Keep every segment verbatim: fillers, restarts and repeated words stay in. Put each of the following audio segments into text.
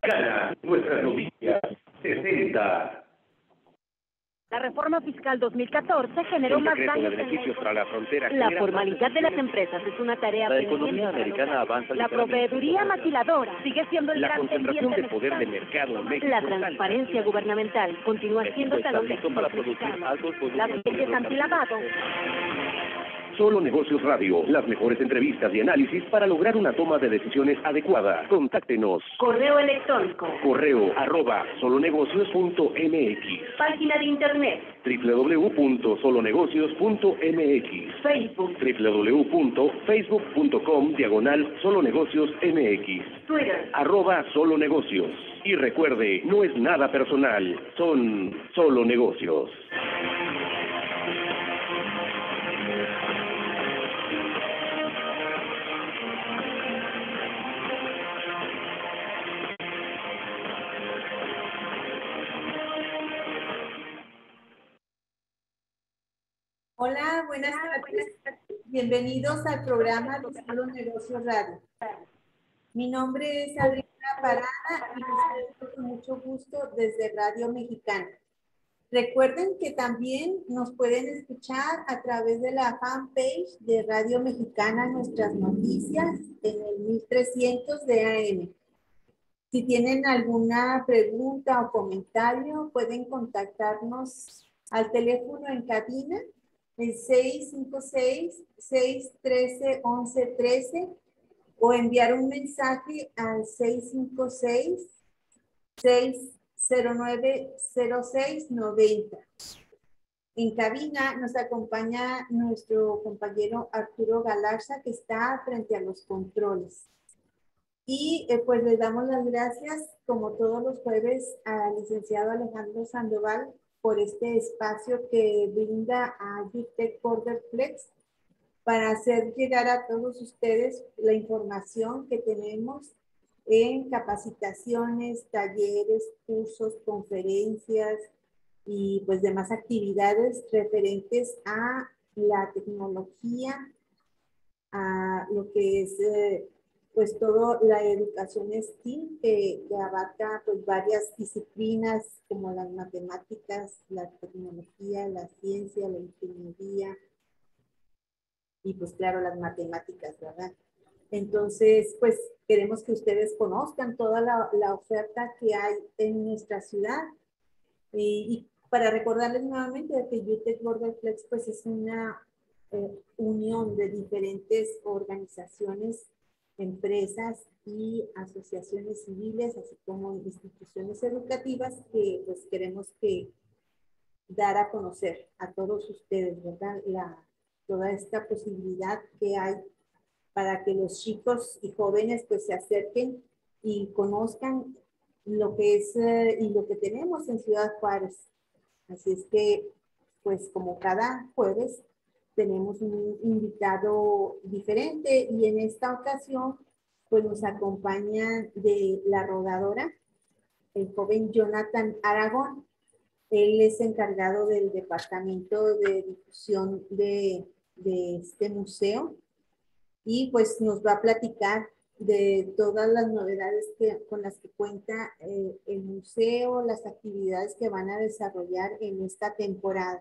Gana nuestras noticias sesenta. La reforma fiscal dos mil catorce generó más daños de beneficios para la frontera. La formalidad de las empresas es una tarea La pendiente. economía americana avanza. La proveeduría maquiladora sigue siendo el La gran concentración pendiente de poder de mercado en México. La transparencia gubernamental continúa siendo México está talón de listo para producir altos Las leyes antilavado. Solo Negocios Radio, las mejores entrevistas y análisis para lograr una toma de decisiones adecuada. Contáctenos. Correo electrónico. Correo arroba solonegocios punto mx. Página de internet. w w w punto solonegocios punto mx. Facebook. w w w punto facebook punto com diagonal solonegocios mx. Twitter. Arroba solonegocios. Y recuerde, no es nada personal, son solo negocios. Hola, buenas tardes. Bienvenidos al programa de Solo Negocios Radio. Mi nombre es Adriana Parada y les saludo con mucho gusto desde Radio Mexicana. Recuerden que también nos pueden escuchar a través de la fanpage de Radio Mexicana Nuestras Noticias en el mil trescientos de A M. Si tienen alguna pregunta o comentario, pueden contactarnos al teléfono en cabina, el seis cinco seis, seis uno tres, once trece, o enviar un mensaje al seis cinco seis, seis cero nueve, cero seis noventa. En cabina nos acompaña nuestro compañero Arturo Galarza, que está frente a los controles. Y eh, pues les damos las gracias, como todos los jueves, al licenciado Alejandro Sandoval por este espacio que brinda a UTEC Border Flex para hacer llegar a todos ustedes la información que tenemos en capacitaciones, talleres, cursos, conferencias y pues demás actividades referentes a la tecnología, a lo que es eh, pues toda la educación STEAM que, que abarca pues varias disciplinas como las matemáticas, la tecnología, la ciencia, la ingeniería y pues claro las matemáticas, ¿verdad? Entonces pues queremos que ustedes conozcan toda la, la oferta que hay en nuestra ciudad y, y para recordarles nuevamente que UTEC Border Flex pues es una eh, unión de diferentes organizaciones, empresas y asociaciones civiles, así como instituciones educativas que pues queremos que dar a conocer a todos ustedes, ¿verdad? La, toda esta posibilidad que hay para que los chicos y jóvenes pues se acerquen y conozcan lo que es eh, y lo que tenemos en Ciudad Juárez. Así es que pues como cada jueves tenemos un invitado diferente y en esta ocasión pues nos acompaña de La Rodadora el joven Jonathan Aragón. Él es encargado del departamento de difusión de, de este museo y pues nos va a platicar de todas las novedades que, con las que cuenta eh, el museo, las actividades que van a desarrollar en esta temporada.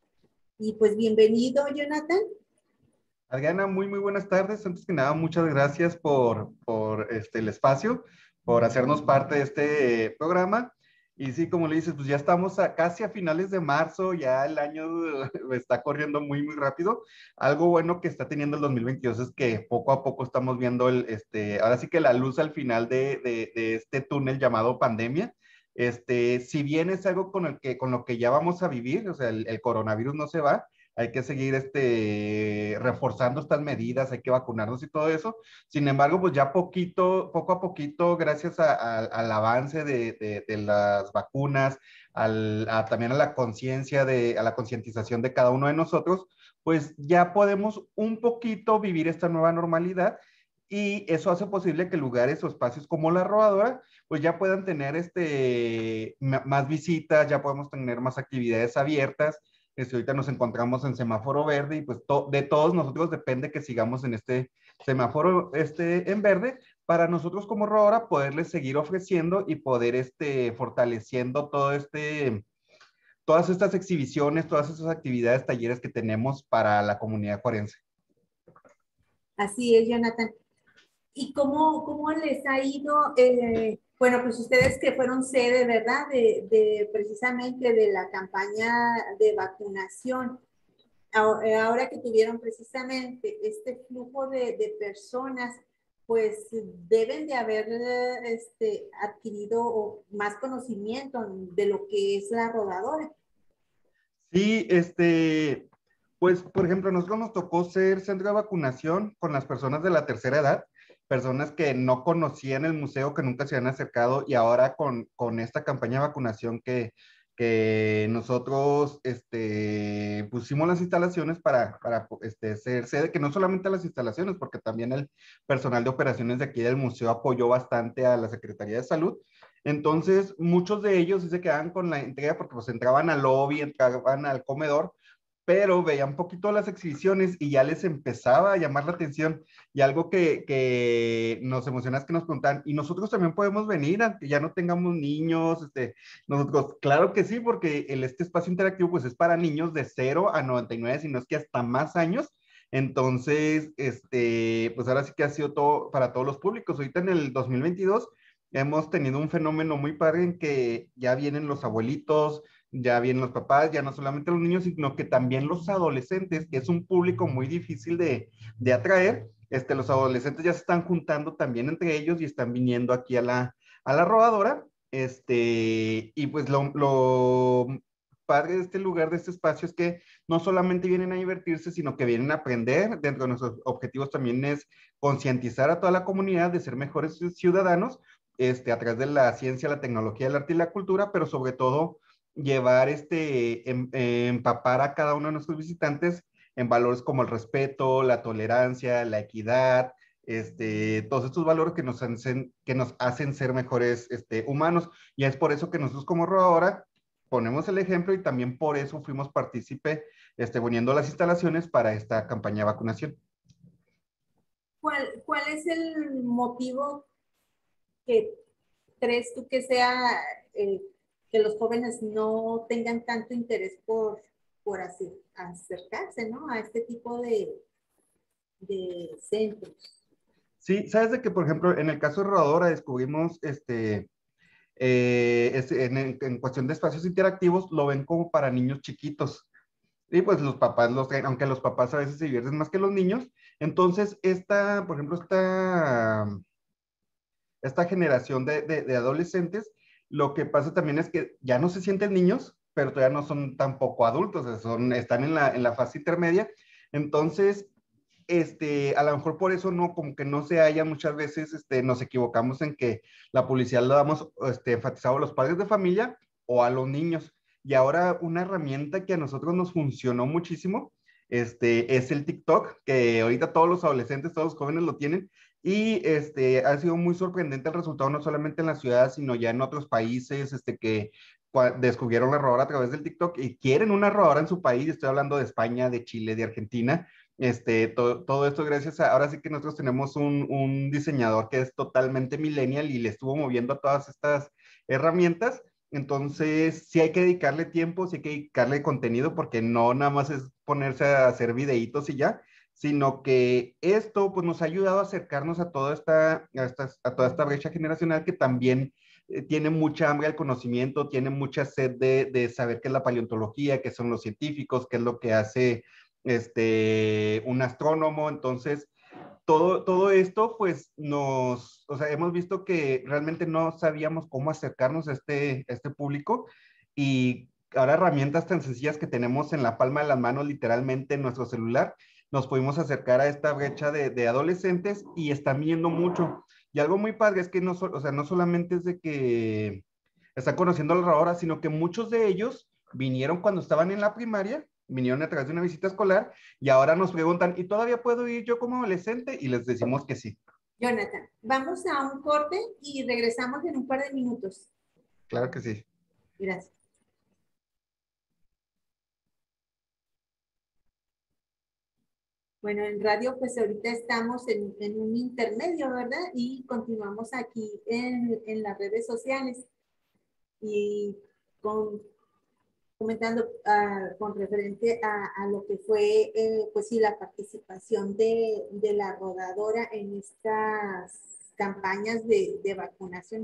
Y pues bienvenido, Jonathan. Adriana, muy, muy buenas tardes. Antes que nada, muchas gracias por, por este, el espacio, por hacernos parte de este eh, programa. Y sí, como le dices, pues ya estamos a, casi a finales de marzo, ya el año está corriendo muy, muy rápido. Algo bueno que está teniendo el dos mil veintidós es que poco a poco estamos viendo, el, este, ahora sí que la luz al final de, de, de este túnel llamado pandemia. Este, si bien es algo con, el que, con lo que ya vamos a vivir, o sea, el, el coronavirus no se va, hay que seguir este, reforzando estas medidas, hay que vacunarnos y todo eso. Sin embargo, pues ya poquito, poco a poquito, gracias a, a, al avance de, de, de las vacunas, al, a, también a la conciencia, de, a la concientización de cada uno de nosotros, pues ya podemos un poquito vivir esta nueva normalidad. Y eso hace posible que lugares o espacios como La Rodadora, pues ya puedan tener este, más visitas, ya podemos tener más actividades abiertas. Este, ahorita nos encontramos en semáforo verde y pues to, de todos nosotros depende que sigamos en este semáforo este, en verde para nosotros como rodadora poderles seguir ofreciendo y poder este, fortaleciendo todo este, todas estas exhibiciones, todas estas actividades, talleres que tenemos para la comunidad juarense. Así es, Jonathan. ¿Y cómo, cómo les ha ido? Eh, bueno, pues ustedes que fueron sede, ¿verdad? De, de precisamente de la campaña de vacunación. Ahora que tuvieron precisamente este flujo de, de personas, pues deben de haber este, adquirido más conocimiento de lo que es la rodadora. Sí, este, pues, por ejemplo, a nosotros nos tocó ser centro de vacunación con las personas de la tercera edad, personas que no conocían el museo, que nunca se habían acercado, y ahora con, con esta campaña de vacunación que, que nosotros este, pusimos las instalaciones para, para este, ser sede, que no solamente las instalaciones, porque también el personal de operaciones de aquí del museo apoyó bastante a la Secretaría de Salud. Entonces, muchos de ellos sí se quedaban con la entrega porque pues entraban al lobby, entraban al comedor, pero veían un poquito las exhibiciones y ya les empezaba a llamar la atención. Y algo que, que nos emociona es que nos preguntan, ¿y nosotros también podemos venir aunque ya no tengamos niños? Este, nosotros, claro que sí, porque el, este espacio interactivo pues es para niños de cero a noventa y nueve, sino es que hasta más años. Entonces, este, pues ahora sí que ha sido todo para todos los públicos. Ahorita en el dos mil veintidós hemos tenido un fenómeno muy padre en que ya vienen los abuelitos, ya vienen los papás, ya no solamente los niños, sino que también los adolescentes, que es un público muy difícil de, de atraer. Este, los adolescentes ya se están juntando también entre ellos y están viniendo aquí a la, a la rodadora. Este, y pues lo, lo padre de este lugar, de este espacio, es que no solamente vienen a divertirse, sino que vienen a aprender. Dentro de nuestros objetivos también es concientizar a toda la comunidad de ser mejores ciudadanos, este, a través de la ciencia, la tecnología, el arte y la cultura, pero sobre todo llevar, este, em, eh, empapar a cada uno de nuestros visitantes en valores como el respeto, la tolerancia, la equidad, este, todos estos valores que nos hacen, que nos hacen ser mejores este, humanos. Y es por eso que nosotros como Rodadora ponemos el ejemplo y también por eso fuimos partícipe este, poniendo las instalaciones para esta campaña de vacunación. ¿Cuál, cuál es el motivo que crees tú que sea eh, que los jóvenes no tengan tanto interés por, por hacer, acercarse, ¿no? A este tipo de, de centros? Sí, sabes de que, por ejemplo, en el caso de Rodadora descubrimos, este, eh, este, en, en cuestión de espacios interactivos, lo ven como para niños chiquitos. Y pues los papás los traen, aunque los papás a veces se divierten más que los niños. Entonces, esta, por ejemplo, esta, esta generación de, de, de adolescentes, lo que pasa también es que ya no se sienten niños, pero todavía no son tampoco adultos, o sea, son, están en la, en la fase intermedia. Entonces, este, a lo mejor por eso no, como que no se haya muchas veces, este, nos equivocamos en que la publicidad la damos, este, enfatizado a los padres de familia o a los niños. Y ahora una herramienta que a nosotros nos funcionó muchísimo, este, es el TikTok, que ahorita todos los adolescentes, todos los jóvenes lo tienen, y este, ha sido muy sorprendente el resultado, no solamente en la ciudad, sino ya en otros países, este, que descubrieron la rodadora a través del TikTok y quieren una rodadora en su país. Estoy hablando de España, de Chile, de Argentina. Este, to, todo esto gracias a, ahora sí que nosotros tenemos un, un diseñador que es totalmente millennial y le estuvo moviendo a todas estas herramientas. Entonces, sí hay que dedicarle tiempo, sí hay que dedicarle contenido, porque no nada más es ponerse a hacer videitos y ya, sino que esto pues nos ha ayudado a acercarnos a toda esta, a, esta, a toda esta brecha generacional que también eh, tiene mucha hambre al conocimiento, tiene mucha sed de, de saber qué es la paleontología, qué son los científicos, qué es lo que hace este, un astrónomo. Entonces, todo, todo esto, pues nos, o sea, hemos visto que realmente no sabíamos cómo acercarnos a este, a este público, y ahora herramientas tan sencillas que tenemos en la palma de las manos, literalmente en nuestro celular, nos pudimos acercar a esta brecha de, de adolescentes y están viendo mucho. Y algo muy padre es que no, o sea, no solamente es de que están conociendo la ahora, sino que muchos de ellos vinieron cuando estaban en la primaria, vinieron a través de una visita escolar y ahora nos preguntan, ¿y todavía puedo ir yo como adolescente? Y les decimos que sí. Jonathan, vamos a un corte y regresamos en un par de minutos. Claro que sí. Gracias. Bueno, en radio pues ahorita estamos en, en un intermedio, ¿verdad? Y continuamos aquí en, en las redes sociales y con, comentando uh, con referente a, a lo que fue, eh, pues sí, la participación de, de la rodadora en estas campañas de, de vacunación.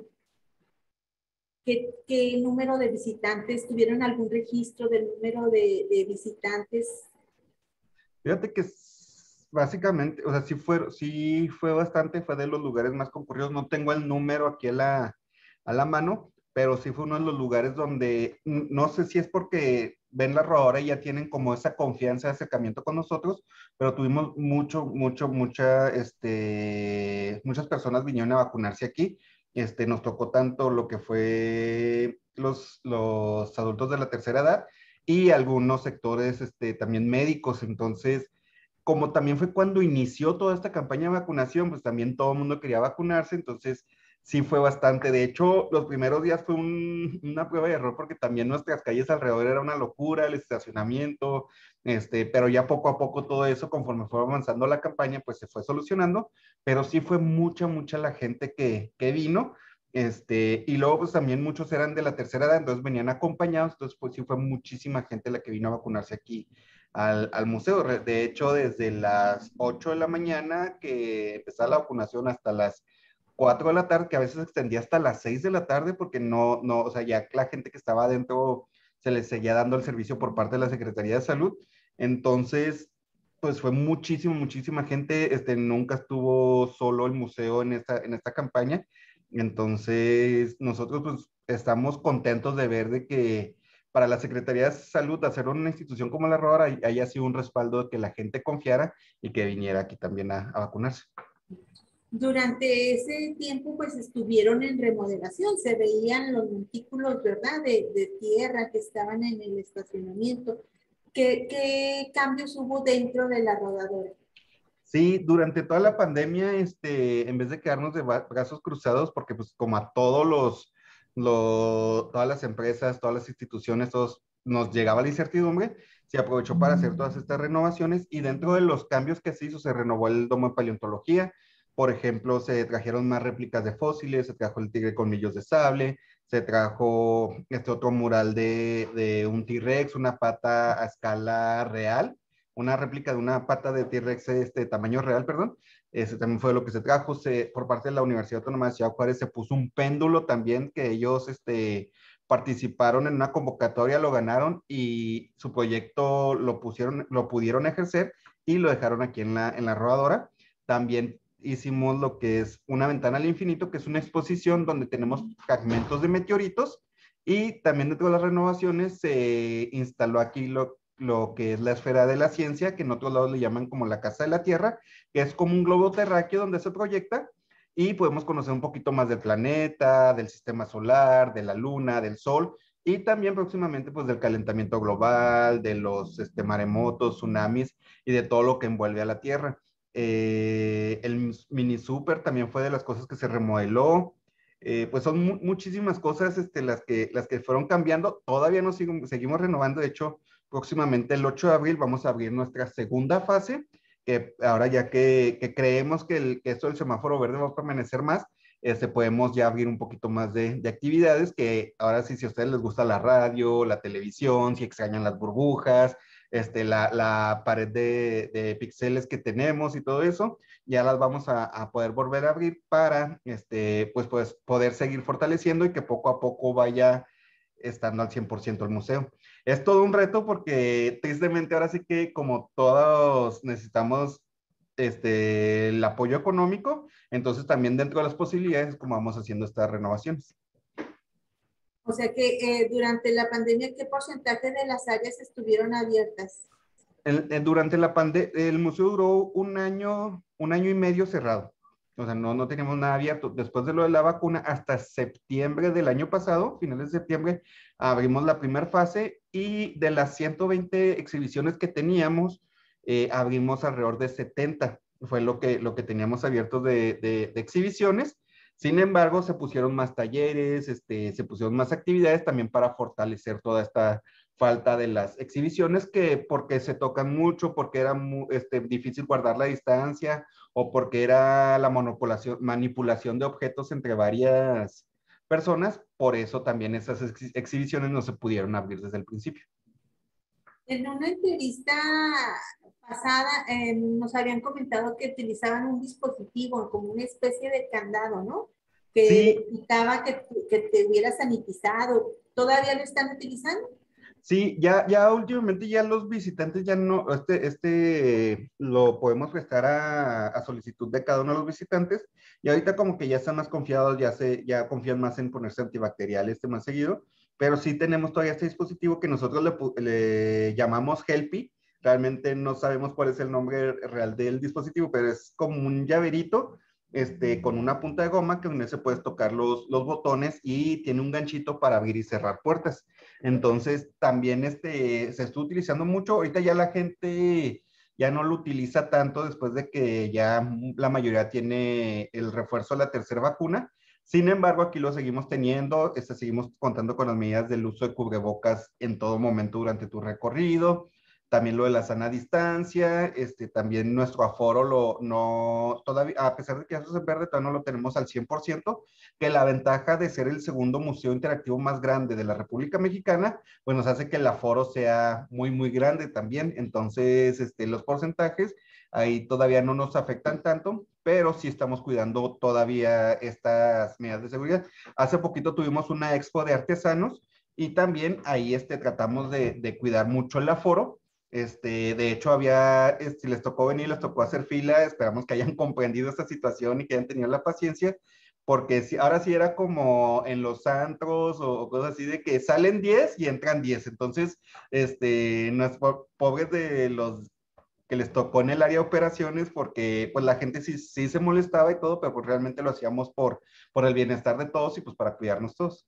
¿Qué, ¿Qué número de visitantes? ¿Tuvieron algún registro del número de, de visitantes? Fíjate que básicamente, o sea, sí fue, sí fue bastante, fue de los lugares más concurridos. No tengo el número aquí a la, a la mano, pero sí fue uno de los lugares donde, no sé si es porque ven la rodadora y ya tienen como esa confianza, acercamiento con nosotros, pero tuvimos mucho, mucho, mucha, este, muchas personas vinieron a vacunarse aquí. Este, nos tocó tanto lo que fue los, los adultos de la tercera edad y algunos sectores, este, también médicos. Entonces, como también fue cuando inició toda esta campaña de vacunación, pues también todo el mundo quería vacunarse, entonces sí fue bastante. De hecho, los primeros días fue un, una prueba de error porque también nuestras calles alrededor era una locura, el estacionamiento, este, pero ya poco a poco todo eso, conforme fue avanzando la campaña, pues se fue solucionando, pero sí fue mucha, mucha la gente que, que vino. Este, y luego pues también muchos eran de la tercera edad, entonces venían acompañados, entonces pues sí fue muchísima gente la que vino a vacunarse aquí al, al museo. De hecho, desde las ocho de la mañana que empezaba la vacunación hasta las cuatro de la tarde, que a veces se extendía hasta las seis de la tarde, porque no, no, o sea, ya la gente que estaba adentro se les seguía dando el servicio por parte de la Secretaría de Salud. Entonces, pues fue muchísimo, muchísima gente. Este, nunca estuvo solo el museo en esta, en esta campaña. Entonces, nosotros pues estamos contentos de ver de que para la Secretaría de Salud hacer una institución como la Rodadora haya sido un respaldo de que la gente confiara y que viniera aquí también a, a vacunarse. Durante ese tiempo, pues estuvieron en remodelación, se veían los montículos, ¿verdad?, de, de tierra que estaban en el estacionamiento. ¿Qué, ¿Qué cambios hubo dentro de la rodadora? Sí, durante toda la pandemia, este, en vez de quedarnos de brazos cruzados, porque pues como a todos los, los, todas las empresas, todas las instituciones, todos nos llegaba la incertidumbre, se aprovechó para hacer todas estas renovaciones y dentro de los cambios que se hizo, se renovó el domo de paleontología. Por ejemplo, se trajeron más réplicas de fósiles, se trajo el tigre colmillos de sable, se trajo este otro mural de, de un T-Rex, una pata a escala real, una réplica de una pata de T-Rex este tamaño real, perdón. Ese también fue lo que se trajo. Se, por parte de la Universidad Autónoma de Ciudad Juárez se puso un péndulo también que ellos este, participaron en una convocatoria, lo ganaron y su proyecto lo pusieron, lo pudieron ejercer y lo dejaron aquí en la, en la rodadora. También hicimos lo que es una ventana al infinito, que es una exposición donde tenemos fragmentos de meteoritos y también dentro de las renovaciones se instaló aquí lo lo que es la esfera de la ciencia, que en otros lados le llaman como la casa de la Tierra, que es como un globo terráqueo donde se proyecta y podemos conocer un poquito más del planeta, del sistema solar, de la luna, del sol y también próximamente pues del calentamiento global, de los este, maremotos, tsunamis y de todo lo que envuelve a la Tierra. Eh, el mini super también fue de las cosas que se remodeló. Eh, pues son mu muchísimas cosas este, las, que, las que fueron cambiando. Todavía nos sigo, seguimos renovando. De hecho, próximamente el ocho de abril vamos a abrir nuestra segunda fase, que ahora ya que, que creemos que, el, que esto del semáforo verde va a permanecer más, este, podemos ya abrir un poquito más de, de actividades que ahora sí, si a ustedes les gusta la radio, la televisión, si extrañan las burbujas, este, la, la pared de, de píxeles que tenemos y todo eso, ya las vamos a, a poder volver a abrir para este, pues, pues, poder seguir fortaleciendo y que poco a poco vaya estando al cien por ciento el museo. Es todo un reto porque tristemente ahora sí que como todos necesitamos este, el apoyo económico, entonces también dentro de las posibilidades es como vamos haciendo estas renovaciones. O sea que eh, durante la pandemia, ¿qué porcentaje de las áreas estuvieron abiertas? El, el, durante la pandemia, el museo duró un año, un año y medio cerrado. O sea, no, no teníamos nada abierto. Después de lo de la vacuna, hasta septiembre del año pasado, finales de septiembre, abrimos la primera fase y de las ciento veinte exhibiciones que teníamos, eh, abrimos alrededor de setenta. Fue lo que, lo que teníamos abierto de, de, de exhibiciones. Sin embargo, se pusieron más talleres, este, se pusieron más actividades también para fortalecer toda esta falta de las exhibiciones, que porque se tocan mucho, porque era muy, este, difícil guardar la distancia, o porque era la manipulación, manipulación de objetos entre varias personas, por eso también esas ex exhibiciones no se pudieron abrir desde el principio. En una entrevista pasada eh, nos habían comentado que utilizaban un dispositivo como una especie de candado, ¿no? Que sí. evitaba que, que te hubiera sanitizado. ¿Todavía lo están utilizando? Sí, ya, ya últimamente ya los visitantes ya no, este, este lo podemos prestar a, a solicitud de cada uno de los visitantes, y ahorita como que ya están más confiados, ya se, ya confían más en ponerse antibacterial este más seguido, pero sí tenemos todavía este dispositivo que nosotros le, le llamamos Helpy. Realmente no sabemos cuál es el nombre real del dispositivo, pero es como un llaverito, este, con una punta de goma que donde se puedes tocar los, los botones, y tiene un ganchito para abrir y cerrar puertas. Entonces, también este, se está utilizando mucho. Ahorita ya la gente ya no lo utiliza tanto después de que ya la mayoría tiene el refuerzo de la tercera vacuna. Sin embargo, aquí lo seguimos teniendo, este, seguimos contando con las medidas del uso de cubrebocas en todo momento durante tu recorrido. También lo de la sana distancia, este, también nuestro aforo lo, no, todavía, a pesar de que eso es en verde, todavía no lo tenemos al cien por ciento, que la ventaja de ser el segundo museo interactivo más grande de la República Mexicana, pues nos hace que el aforo sea muy, muy grande también. Entonces, este, los porcentajes ahí todavía no nos afectan tanto, pero sí estamos cuidando todavía estas medidas de seguridad. Hace poquito tuvimos una expo de artesanos, y también ahí este, tratamos de, de cuidar mucho el aforo. Este, de hecho, había, este, les tocó venir, les tocó hacer fila. Esperamos que hayan comprendido esta situación y que hayan tenido la paciencia, porque si, ahora sí era como en los antros o, o cosas así, de que salen diez y entran diez. Entonces, este, no es po pobres de los que les tocó en el área de operaciones, porque pues la gente sí, sí se molestaba y todo, pero pues realmente lo hacíamos por, por el bienestar de todos y pues para cuidarnos todos.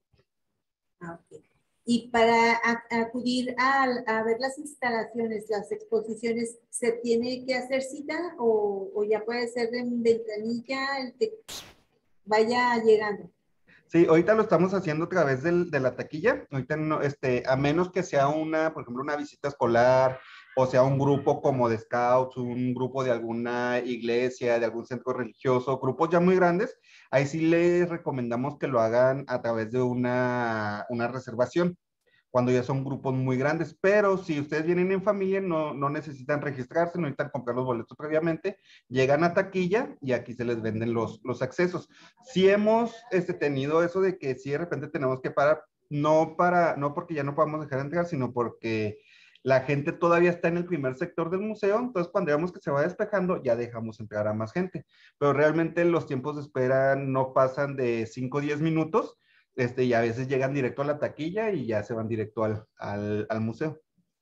Ah, okay. Y para a, acudir a, a ver las instalaciones, las exposiciones, ¿se tiene que hacer cita o, o ya puede ser en ventanilla el que vaya llegando? Sí, ahorita lo estamos haciendo a través del, de la taquilla. Ahorita no, este, a menos que sea una, por ejemplo, una visita escolar, o sea un grupo como de scouts, un grupo de alguna iglesia, de algún centro religioso, grupos ya muy grandes, ahí sí les recomendamos que lo hagan a través de una, una reservación, cuando ya son grupos muy grandes. Pero si ustedes vienen en familia, no, no necesitan registrarse, no necesitan comprar los boletos previamente, llegan a taquilla y aquí se les venden los, los accesos. Sí hemos este, tenido eso de que sí de repente tenemos que parar, no, para, no porque ya no podamos dejar de entrar, sino porque la gente todavía está en el primer sector del museo. Entonces cuando vemos que se va despejando, ya dejamos entrar a más gente. Pero realmente los tiempos de espera no pasan de cinco o diez minutos, este, y a veces llegan directo a la taquilla y ya se van directo al, al, al museo.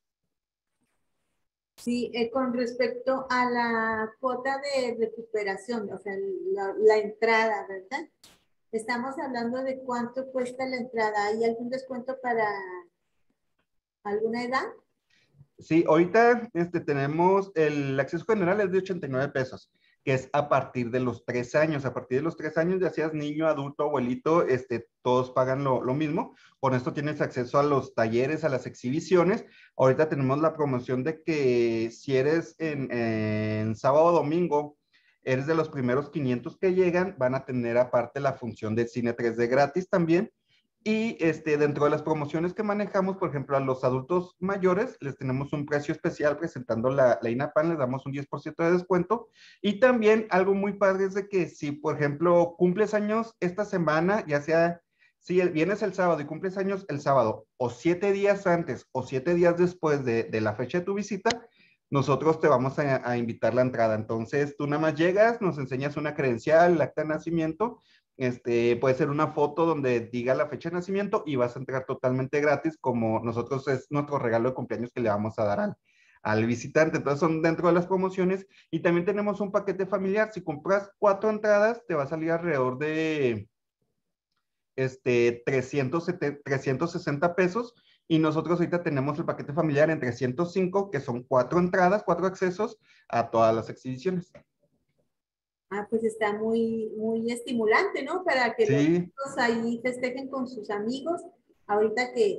Sí, eh, con respecto a la cuota de recuperación, o sea, la, la entrada, ¿verdad? Estamos hablando de cuánto cuesta la entrada. ¿Hay algún descuento para alguna edad? Sí, ahorita este, tenemos el acceso general es de ochenta y nueve pesos, que es a partir de los tres años. A partir de los tres años, ya seas niño, adulto, abuelito, este, todos pagan lo, lo mismo. Con esto tienes acceso a los talleres, a las exhibiciones. Ahorita tenemos la promoción de que si eres en, en sábado o domingo, eres de los primeros quinientos que llegan, van a tener aparte la función de cine tres D gratis también. Y este, dentro de las promociones que manejamos, por ejemplo, a los adultos mayores, les tenemos un precio especial presentando la, la INAPAN, les damos un diez por ciento de descuento. Y también algo muy padre es de que si, por ejemplo, cumples años esta semana, ya sea, si el, vienes el sábado y cumples años el sábado, o siete días antes o siete días después de, de la fecha de tu visita, nosotros te vamos a, a invitar la entrada. Entonces, tú nada más llegas, nos enseñas una credencial, el acta de nacimiento. Este, puede ser una foto donde diga la fecha de nacimiento y vas a entrar totalmente gratis, como nosotros es nuestro regalo de cumpleaños que le vamos a dar al, al visitante. Entonces son dentro de las promociones. Y también tenemos un paquete familiar. Si compras cuatro entradas, te va a salir alrededor de este, trescientos sesenta pesos. Y nosotros ahorita tenemos el paquete familiar en trescientos cinco, que son cuatro entradas, cuatro accesos a todas las exhibiciones. Ah, pues está muy, muy estimulante, ¿no? Para que los Sí. chicos ahí festejen con sus amigos. Ahorita que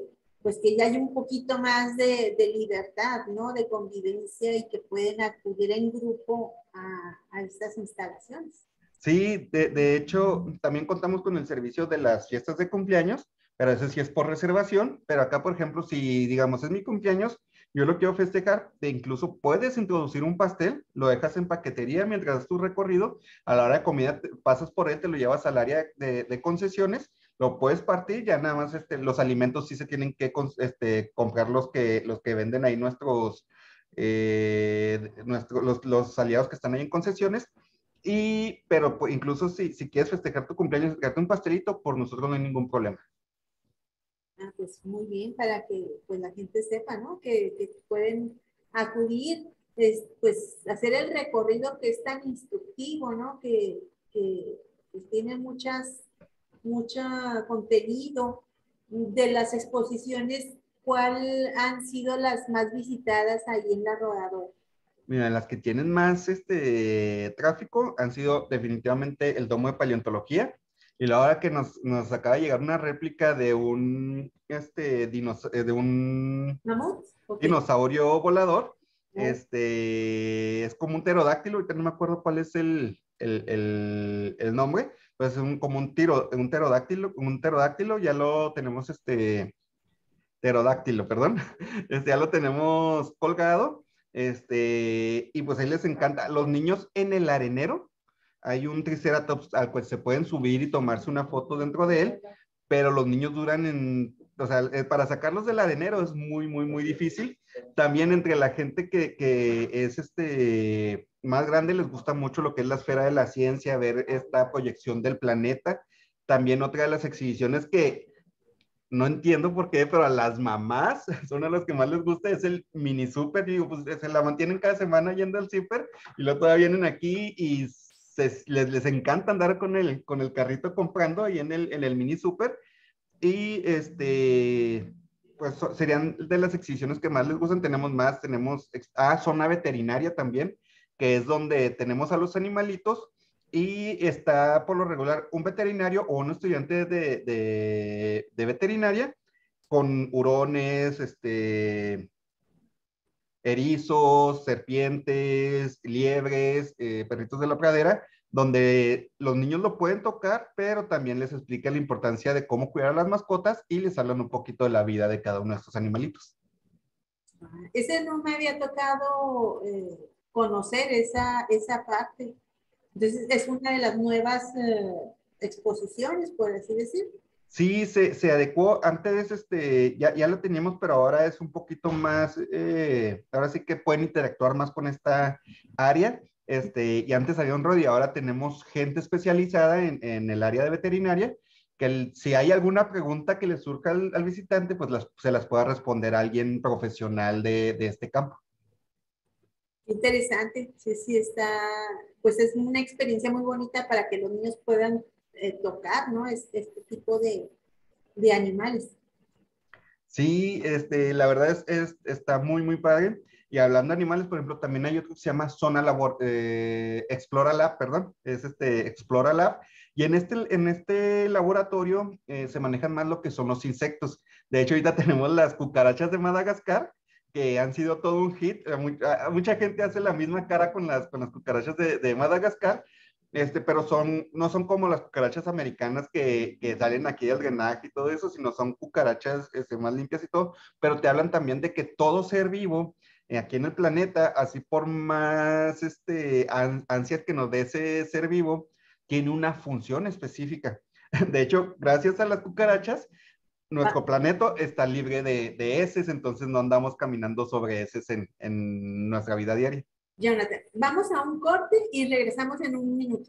pues que ya hay un poquito más de, de libertad, ¿no? De convivencia y que pueden acudir en grupo a, a estas instalaciones. Sí, de, de hecho, también contamos con el servicio de las fiestas de cumpleaños, pero eso sí es por reservación, pero acá, por ejemplo, si digamos es mi cumpleaños, yo lo quiero festejar, te incluso puedes introducir un pastel, lo dejas en paquetería mientras haces tu recorrido, a la hora de comida te- pasas por él, te lo llevas al área de, de concesiones, lo puedes partir, ya nada más este, los alimentos sí se tienen que cons- este, comprar los que, los que venden ahí nuestros, eh, nuestro- los, los aliados que están ahí en concesiones, y, pero pues, incluso si, si quieres festejar tu cumpleaños, festejarte un pastelito, por nosotros no hay ningún problema. Ah, pues muy bien, para que pues la gente sepa, ¿no? Que, que pueden acudir, es, pues hacer el recorrido que es tan instructivo, ¿no? Que, que pues, tiene muchas, mucho contenido. De las exposiciones, ¿cuál han sido las más visitadas ahí en la Rodadora? Mira, las que tienen más este, tráfico han sido definitivamente el Domo de Paleontología. Y la hora que nos, nos acaba de llegar una réplica de un, este, dinos- eh, de un ¿Mamut? Ok. dinosaurio volador. Oh, Este, es como un pterodáctilo, ahorita no me acuerdo cuál es el, el, el, el nombre, pues es un, como un, tiro, un pterodáctilo, un pterodáctilo, ya lo tenemos, este, pterodáctilo, perdón, este, ya lo tenemos colgado, este, y pues ahí les encanta. Los niños en el arenero, hay un triceratops al cual se pueden subir y tomarse una foto dentro de él, pero los niños duran en, o sea, eh, para sacarlos del arenero es muy, muy, muy difícil. También entre la gente que, que es este, más grande les gusta mucho lo que es la esfera de la ciencia, ver esta proyección del planeta. También otra de las exhibiciones que no entiendo por qué, pero a las mamás son a las que más les gusta, es el mini súper. Digo, pues se la mantienen cada semana yendo al súper y luego todavía vienen aquí y se, les, les encanta andar con el, con el carrito comprando ahí en el, en el mini súper. Y este, pues so- serían de las exhibiciones que más les gustan. Tenemos más, tenemos, ex- ah, zona veterinaria también, que es donde tenemos a los animalitos y está por lo regular un veterinario o un estudiante de, de, de veterinaria con hurones, este, erizos, serpientes, liebres, eh, perritos de la pradera, donde los niños lo pueden tocar, pero también les explica la importancia de cómo cuidar a las mascotas y les hablan un poquito de la vida de cada uno de estos animalitos. ese no me había tocado eh, conocer esa, esa parte. Entonces, es una de las nuevas eh, exposiciones, por así decir. Sí, se, se adecuó, antes este, ya, ya lo teníamos, pero ahora es un poquito más, eh, ahora sí que pueden interactuar más con esta área, este, y antes había un rol y ahora tenemos gente especializada en, en el área de veterinaria, que el- si hay alguna pregunta que le surja al, al visitante, pues las, se las pueda responder a alguien profesional de, de este campo. Interesante, sí, sí, está, pues es una experiencia muy bonita para que los niños puedan eh, tocar, ¿no? Este, este tipo de, de animales. Sí, este, la verdad es, es- está muy, muy padre. Y hablando de animales, por ejemplo, también hay otro que se llama Zona Labor, eh, Explora Lab, perdón, es este Explora Lab. Y en este, en este laboratorio eh, se manejan más lo que son los insectos. De hecho, ahorita tenemos las cucarachas de Madagascar, que han sido todo un hit. A mucha, a mucha gente hace la misma cara con las, con las cucarachas de, de Madagascar, este, pero son, no son como las cucarachas americanas que, que salen aquí del drenaje y todo eso, sino son cucarachas este, más limpias y todo, pero te hablan también de que todo ser vivo eh, aquí en el planeta, así por más este, an- ansias que nos dé ese ser vivo, tiene una función específica. De hecho, gracias a las cucarachas, Ah, nuestro planeta está libre de, de heces, entonces no andamos caminando sobre heces en, en nuestra vida diaria. Jonathan, vamos a un corte y regresamos en un minuto.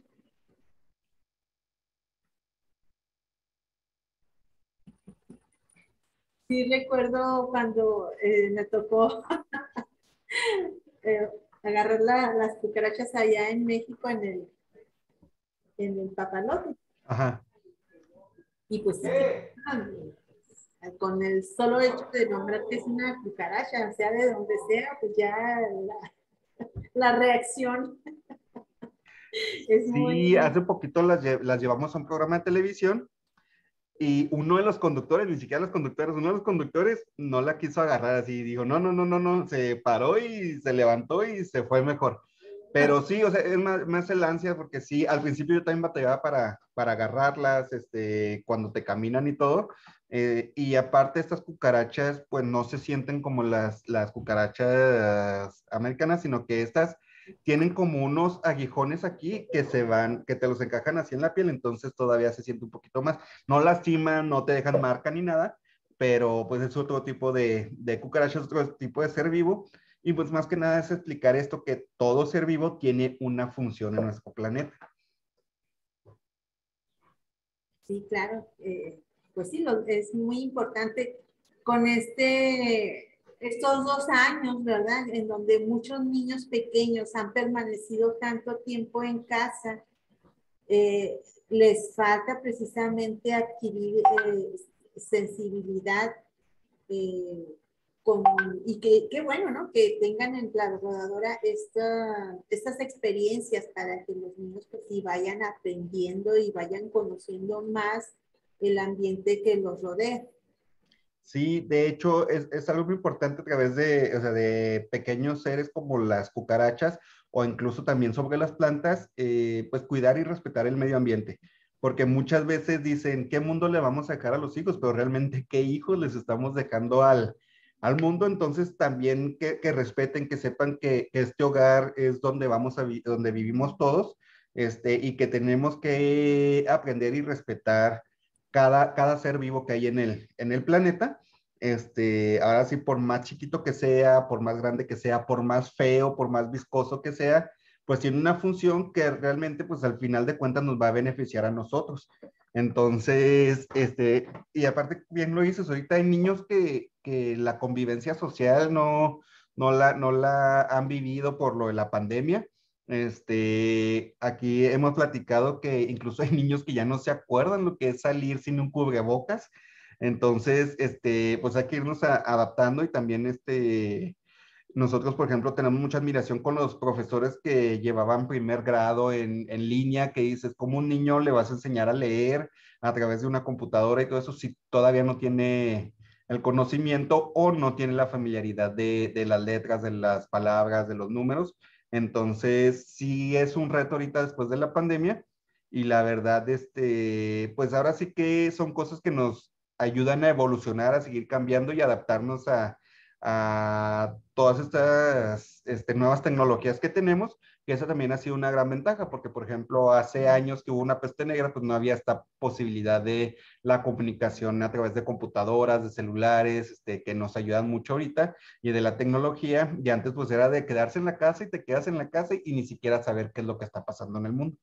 Sí, recuerdo cuando eh, me tocó eh, agarrar la- las cucarachas allá en México en el, en el papalote. Ajá. Y pues sí, con el solo hecho de nombrar que es una cucaracha, sea de donde sea, pues ya la, la reacción es Sí, muy... hace poquito las, lle- las llevamos a un programa de televisión y uno de los conductores, ni siquiera los conductores, uno de los conductores no la quiso agarrar así, dijo, no, no, no, no, no, se paró y se levantó y se fue mejor. Pero sí, o sea, es más, más el ansia, porque sí, al principio yo también batallaba para, para agarrarlas, este, cuando te caminan y todo, eh, y aparte estas cucarachas, pues no se sienten como las, las cucarachas americanas, sino que estas tienen como unos aguijones aquí que se van, que te los encajan así en la piel, entonces todavía se siente un poquito más. No lastiman, no te dejan marca ni nada, pero pues es otro tipo de, de cucarachas, otro tipo de ser vivo. Y pues más que nada es explicar esto, que todo ser vivo tiene una función en nuestro planeta. Sí, claro. Eh, pues sí, lo, es muy importante con este, estos dos años, ¿verdad? En donde muchos niños pequeños han permanecido tanto tiempo en casa, eh, les falta precisamente adquirir eh, sensibilidad eh, con, y que, qué bueno, ¿no? Que tengan en la rodadora esta, estas experiencias para que los niños pues sí vayan aprendiendo y vayan conociendo más el ambiente que los rodea. Sí, de hecho es, es algo muy importante a través de, o sea, de pequeños seres como las cucarachas o incluso también sobre las plantas, eh, pues cuidar y respetar el medio ambiente. Porque muchas veces dicen, ¿qué mundo le vamos a dejar a los hijos? Pero realmente, ¿qué hijos les estamos dejando al, al mundo? Entonces también que, que respeten, que sepan que, que este hogar es donde vamos a vi donde vivimos todos, este, y que tenemos que aprender y respetar cada, cada ser vivo que hay en el, en el planeta. Este, ahora sí, por más chiquito que sea, por más grande que sea, por más feo, por más viscoso que sea, pues tiene una función que realmente, pues al final de cuentas nos va a beneficiar a nosotros. Entonces, este, y aparte, bien lo dices, ahorita hay niños que, que la convivencia social no, no, la, no la han vivido por lo de la pandemia. Este, aquí hemos platicado que incluso hay niños que ya no se acuerdan lo que es salir sin un cubrebocas. Entonces, este, pues hay que irnos a, adaptando y también, este, nosotros, por ejemplo, tenemos mucha admiración con los profesores que llevaban primer grado en, en línea, que dices, ¿cómo un niño le vas a enseñar a leer a través de una computadora y todo eso si todavía no tiene el conocimiento o no tiene la familiaridad de, de las letras, de las palabras, de los números? Entonces, sí es un reto ahorita después de la pandemia y la verdad, este, pues ahora sí que son cosas que nos ayudan a evolucionar, a seguir cambiando y adaptarnos a, a todas estas este, nuevas tecnologías que tenemos, que esa también ha sido una gran ventaja, porque por ejemplo, hace años que hubo una peste negra, pues no había esta posibilidad de la comunicación a través de computadoras, de celulares, este, que nos ayudan mucho ahorita, y de la tecnología, y antes pues era de quedarse en la casa y te quedas en la casa y ni siquiera saber qué es lo que está pasando en el mundo.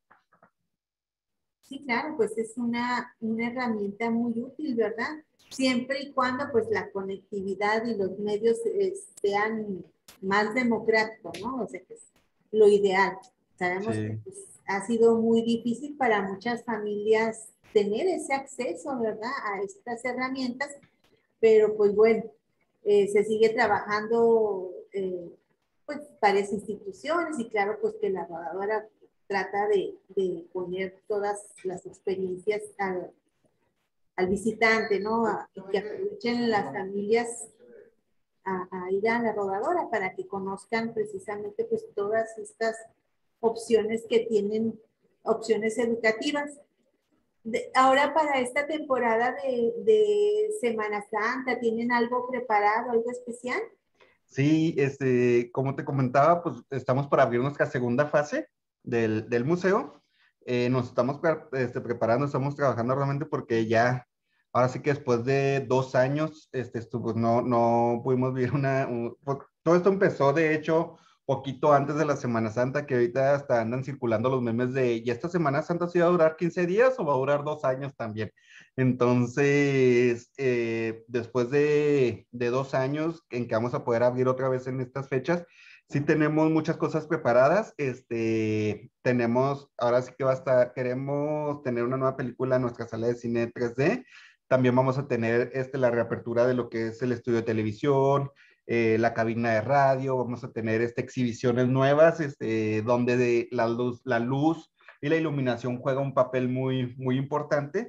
Sí, claro, pues es una, una herramienta muy útil, ¿verdad? Siempre y cuando pues la conectividad y los medios eh, sean más democráticos, ¿no? O sea, que es lo ideal. Sabemos que Sí. pues, ha sido muy difícil para muchas familias tener ese acceso, ¿verdad? A estas herramientas, pero pues bueno, eh, se sigue trabajando eh, pues varias instituciones y claro pues que la rodadora trata de, de poner todas las experiencias al, al visitante, ¿no? A, y que aprovechen las familias a, a ir a la rodadora para que conozcan precisamente pues todas estas opciones que tienen, opciones educativas. De, ahora para esta temporada de, de Semana Santa, ¿tienen algo preparado, algo especial? Sí, este, como te comentaba, pues estamos para abrir nuestra segunda fase del, del museo. Eh, nos estamos pre- este, preparando, estamos trabajando realmente porque ya, ahora sí que después de dos años, este, estuvo, pues, no, no pudimos vivir una, un- pues, todo esto empezó de hecho poquito antes de la Semana Santa, que ahorita hasta andan circulando los memes de, ¿y esta Semana Santa sí va a durar quince días o va a durar dos años también? Entonces, eh, después de, de dos años en que vamos a poder abrir otra vez en estas fechas, sí tenemos muchas cosas preparadas. Este, tenemos, ahora sí que va a estar, queremos tener una nueva película en nuestra sala de cine tres D. También vamos a tener este, la reapertura de lo que es el estudio de televisión, eh, la cabina de radio. Vamos a tener este, exhibiciones nuevas, este, donde de la luz, la luz y la iluminación juega un papel muy, muy importante.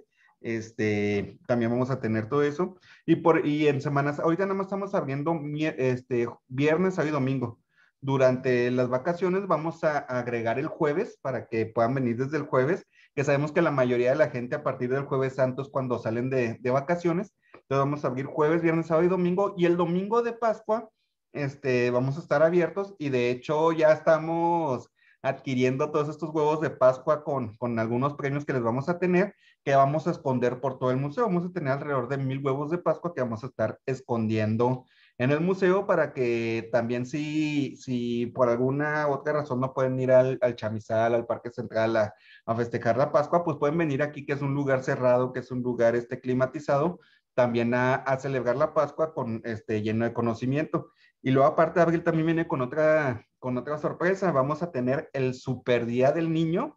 Este, también vamos a tener todo eso. Y, por, y en semanas, ahorita nada más estamos abriendo este, viernes, sábado y domingo. Durante las vacaciones vamos a agregar el jueves para que puedan venir desde el jueves, que sabemos que la mayoría de la gente a partir del jueves santo es cuando salen de, de vacaciones. Entonces vamos a abrir jueves, viernes, sábado y domingo. Y el domingo de Pascua, este, vamos a estar abiertos y de hecho ya estamos adquiriendo todos estos huevos de Pascua con, con algunos premios que les vamos a tener, que vamos a esconder por todo el museo. Vamos a tener alrededor de mil huevos de Pascua que vamos a estar escondiendo en el museo para que también si, si por alguna otra razón no pueden ir al, al Chamizal, al Parque Central a, a festejar la Pascua, pues pueden venir aquí, que es un lugar cerrado, que es un lugar este, climatizado, también a, a celebrar la Pascua con, este, lleno de conocimiento. Y luego aparte, Abril también viene con otra, con otra sorpresa. Vamos a tener el Super Día del Niño,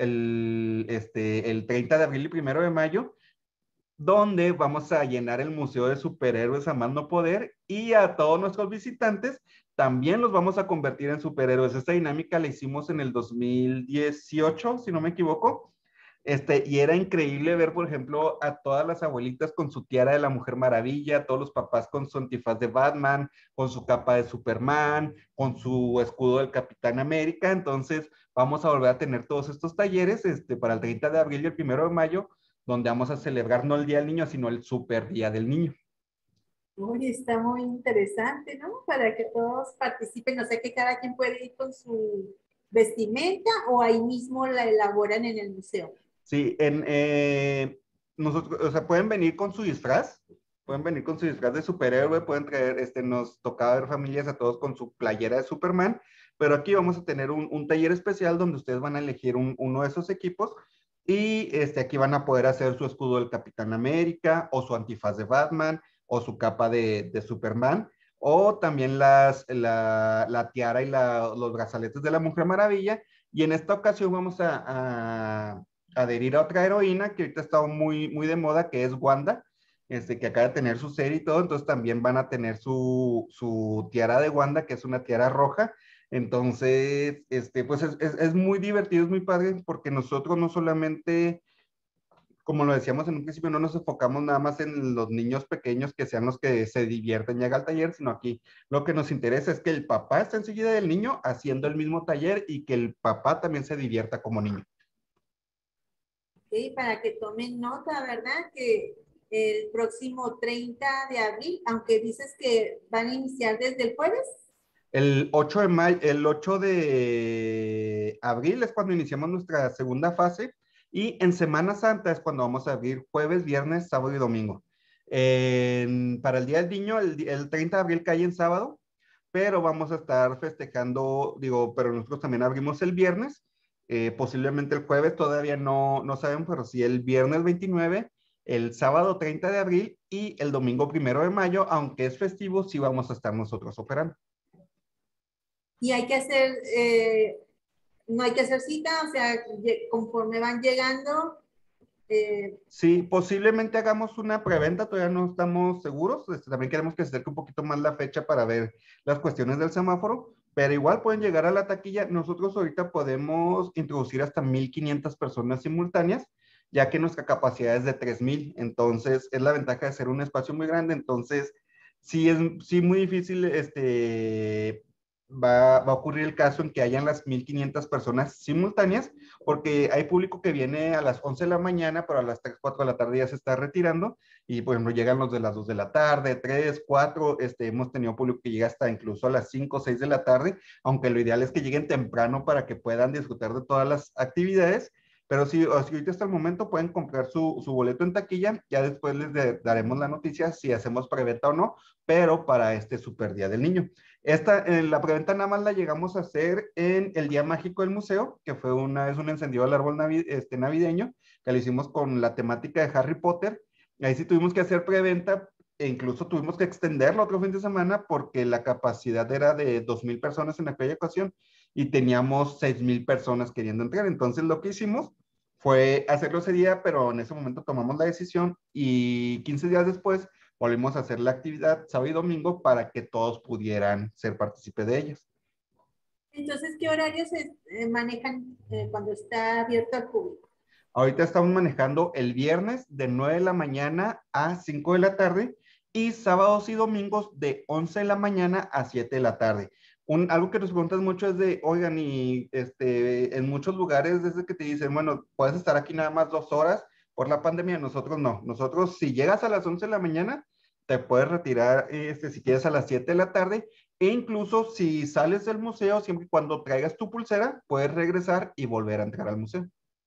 el, este, el treinta de abril y primero de mayo, donde vamos a llenar el Museo de Superhéroes a más no poder y a todos nuestros visitantes también los vamos a convertir en superhéroes. Esta dinámica la hicimos en el dos mil dieciocho, si no me equivoco. Este, y era increíble ver, por ejemplo, a todas las abuelitas con su tiara de la Mujer Maravilla, todos los papás con su antifaz de Batman, con su capa de Superman, con su escudo del Capitán América. Entonces, vamos a volver a tener todos estos talleres este, para el treinta de abril y el primero de mayo, donde vamos a celebrar no el Día del Niño, sino el Super Día del Niño. Uy, está muy interesante, ¿no? Para que todos participen, no sé, que cada quien puede ir con su vestimenta o ahí mismo la elaboran en el museo. Sí, en, eh, nosotros, o sea, pueden venir con su disfraz, pueden venir con su disfraz de superhéroe, pueden traer, este, nos tocaba ver familias a todos con su playera de Superman, pero aquí vamos a tener un, un taller especial donde ustedes van a elegir un, uno de esos equipos y este, aquí van a poder hacer su escudo del Capitán América o su antifaz de Batman o su capa de, de Superman o también las, la, la tiara y la, los brazaletes de la Mujer Maravilla. Y en esta ocasión vamos a, a adherir a otra heroína que ahorita está muy, muy de moda, que es Wanda, este, que acaba de tener su serie y todo, entonces también van a tener su, su tiara de Wanda, que es una tiara roja. Entonces, este, pues es, es, es muy divertido, es muy padre, porque nosotros no solamente, como lo decíamos en un principio, no nos enfocamos nada más en los niños pequeños que sean los que se divierten y hagan el taller, sino aquí lo que nos interesa es que el papá esté enseguida del niño haciendo el mismo taller y que el papá también se divierta como niño. Sí, para que tomen nota, ¿verdad? Que el próximo treinta de abril, aunque dices que van a iniciar desde el jueves. El ocho de mayo, el ocho de abril es cuando iniciamos nuestra segunda fase y en Semana Santa es cuando vamos a abrir jueves, viernes, sábado y domingo. En, para el Día del Niño, el, el treinta de abril cae en sábado, pero vamos a estar festejando, digo, pero nosotros también abrimos el viernes, eh, posiblemente el jueves, todavía no, no sabemos, pero sí el viernes veintinueve, el sábado treinta de abril y el domingo primero de mayo, aunque es festivo, sí vamos a estar nosotros operando. Y hay que hacer, eh, no hay que hacer cita, o sea, conforme van llegando. Eh... Sí, posiblemente hagamos una preventa, todavía no estamos seguros. Este, también queremos que se acerque un poquito más la fecha para ver las cuestiones del semáforo, pero igual pueden llegar a la taquilla. Nosotros ahorita podemos introducir hasta mil quinientas personas simultáneas, ya que nuestra capacidad es de tres mil. Entonces, es la ventaja de ser un espacio muy grande. Entonces, sí es sí muy difícil este, Va, va, a ocurrir el caso en que hayan las mil quinientas personas simultáneas, porque hay público que viene a las once de la mañana, pero a las tres, cuatro de la tarde ya se está retirando, y por ejemplo llegan los de las dos de la tarde, tres, cuatro, este, hemos tenido público que llega hasta incluso a las cinco, seis de la tarde, aunque lo ideal es que lleguen temprano para que puedan disfrutar de todas las actividades. Pero si, si ahorita hasta el momento pueden comprar su, su boleto en taquilla, ya después les de, daremos la noticia si hacemos preventa o no, pero para este Super Día del Niño. Esta, en la preventa nada más la llegamos a hacer en el Día Mágico del Museo, que fue una vez un encendido al árbol navi, este, navideño, que lo hicimos con la temática de Harry Potter. Ahí sí tuvimos que hacer preventa e incluso tuvimos que extenderlo otro fin de semana porque la capacidad era de dos mil personas en aquella ocasión y teníamos seis mil personas queriendo entrar. Entonces lo que hicimos fue hacerlo ese día, pero en ese momento tomamos la decisión y quince días después volvimos a hacer la actividad sábado y domingo para que todos pudieran ser partícipes de ellas. Entonces, ¿qué horarios se eh, manejan eh, cuando está abierto al público? Ahorita estamos manejando el viernes de nueve de la mañana a cinco de la tarde y sábados y domingos de once de la mañana a siete de la tarde. Un, algo que nos preguntas mucho es de, oigan, y este, en muchos lugares desde que te dicen, bueno, puedes estar aquí nada más dos horas por la pandemia, nosotros no. Nosotros, si llegas a las once de la mañana, te puedes retirar, este, si quieres, a las siete de la tarde, e incluso si sales del museo, siempre y cuando traigas tu pulsera, puedes regresar y volver a entrar al museo.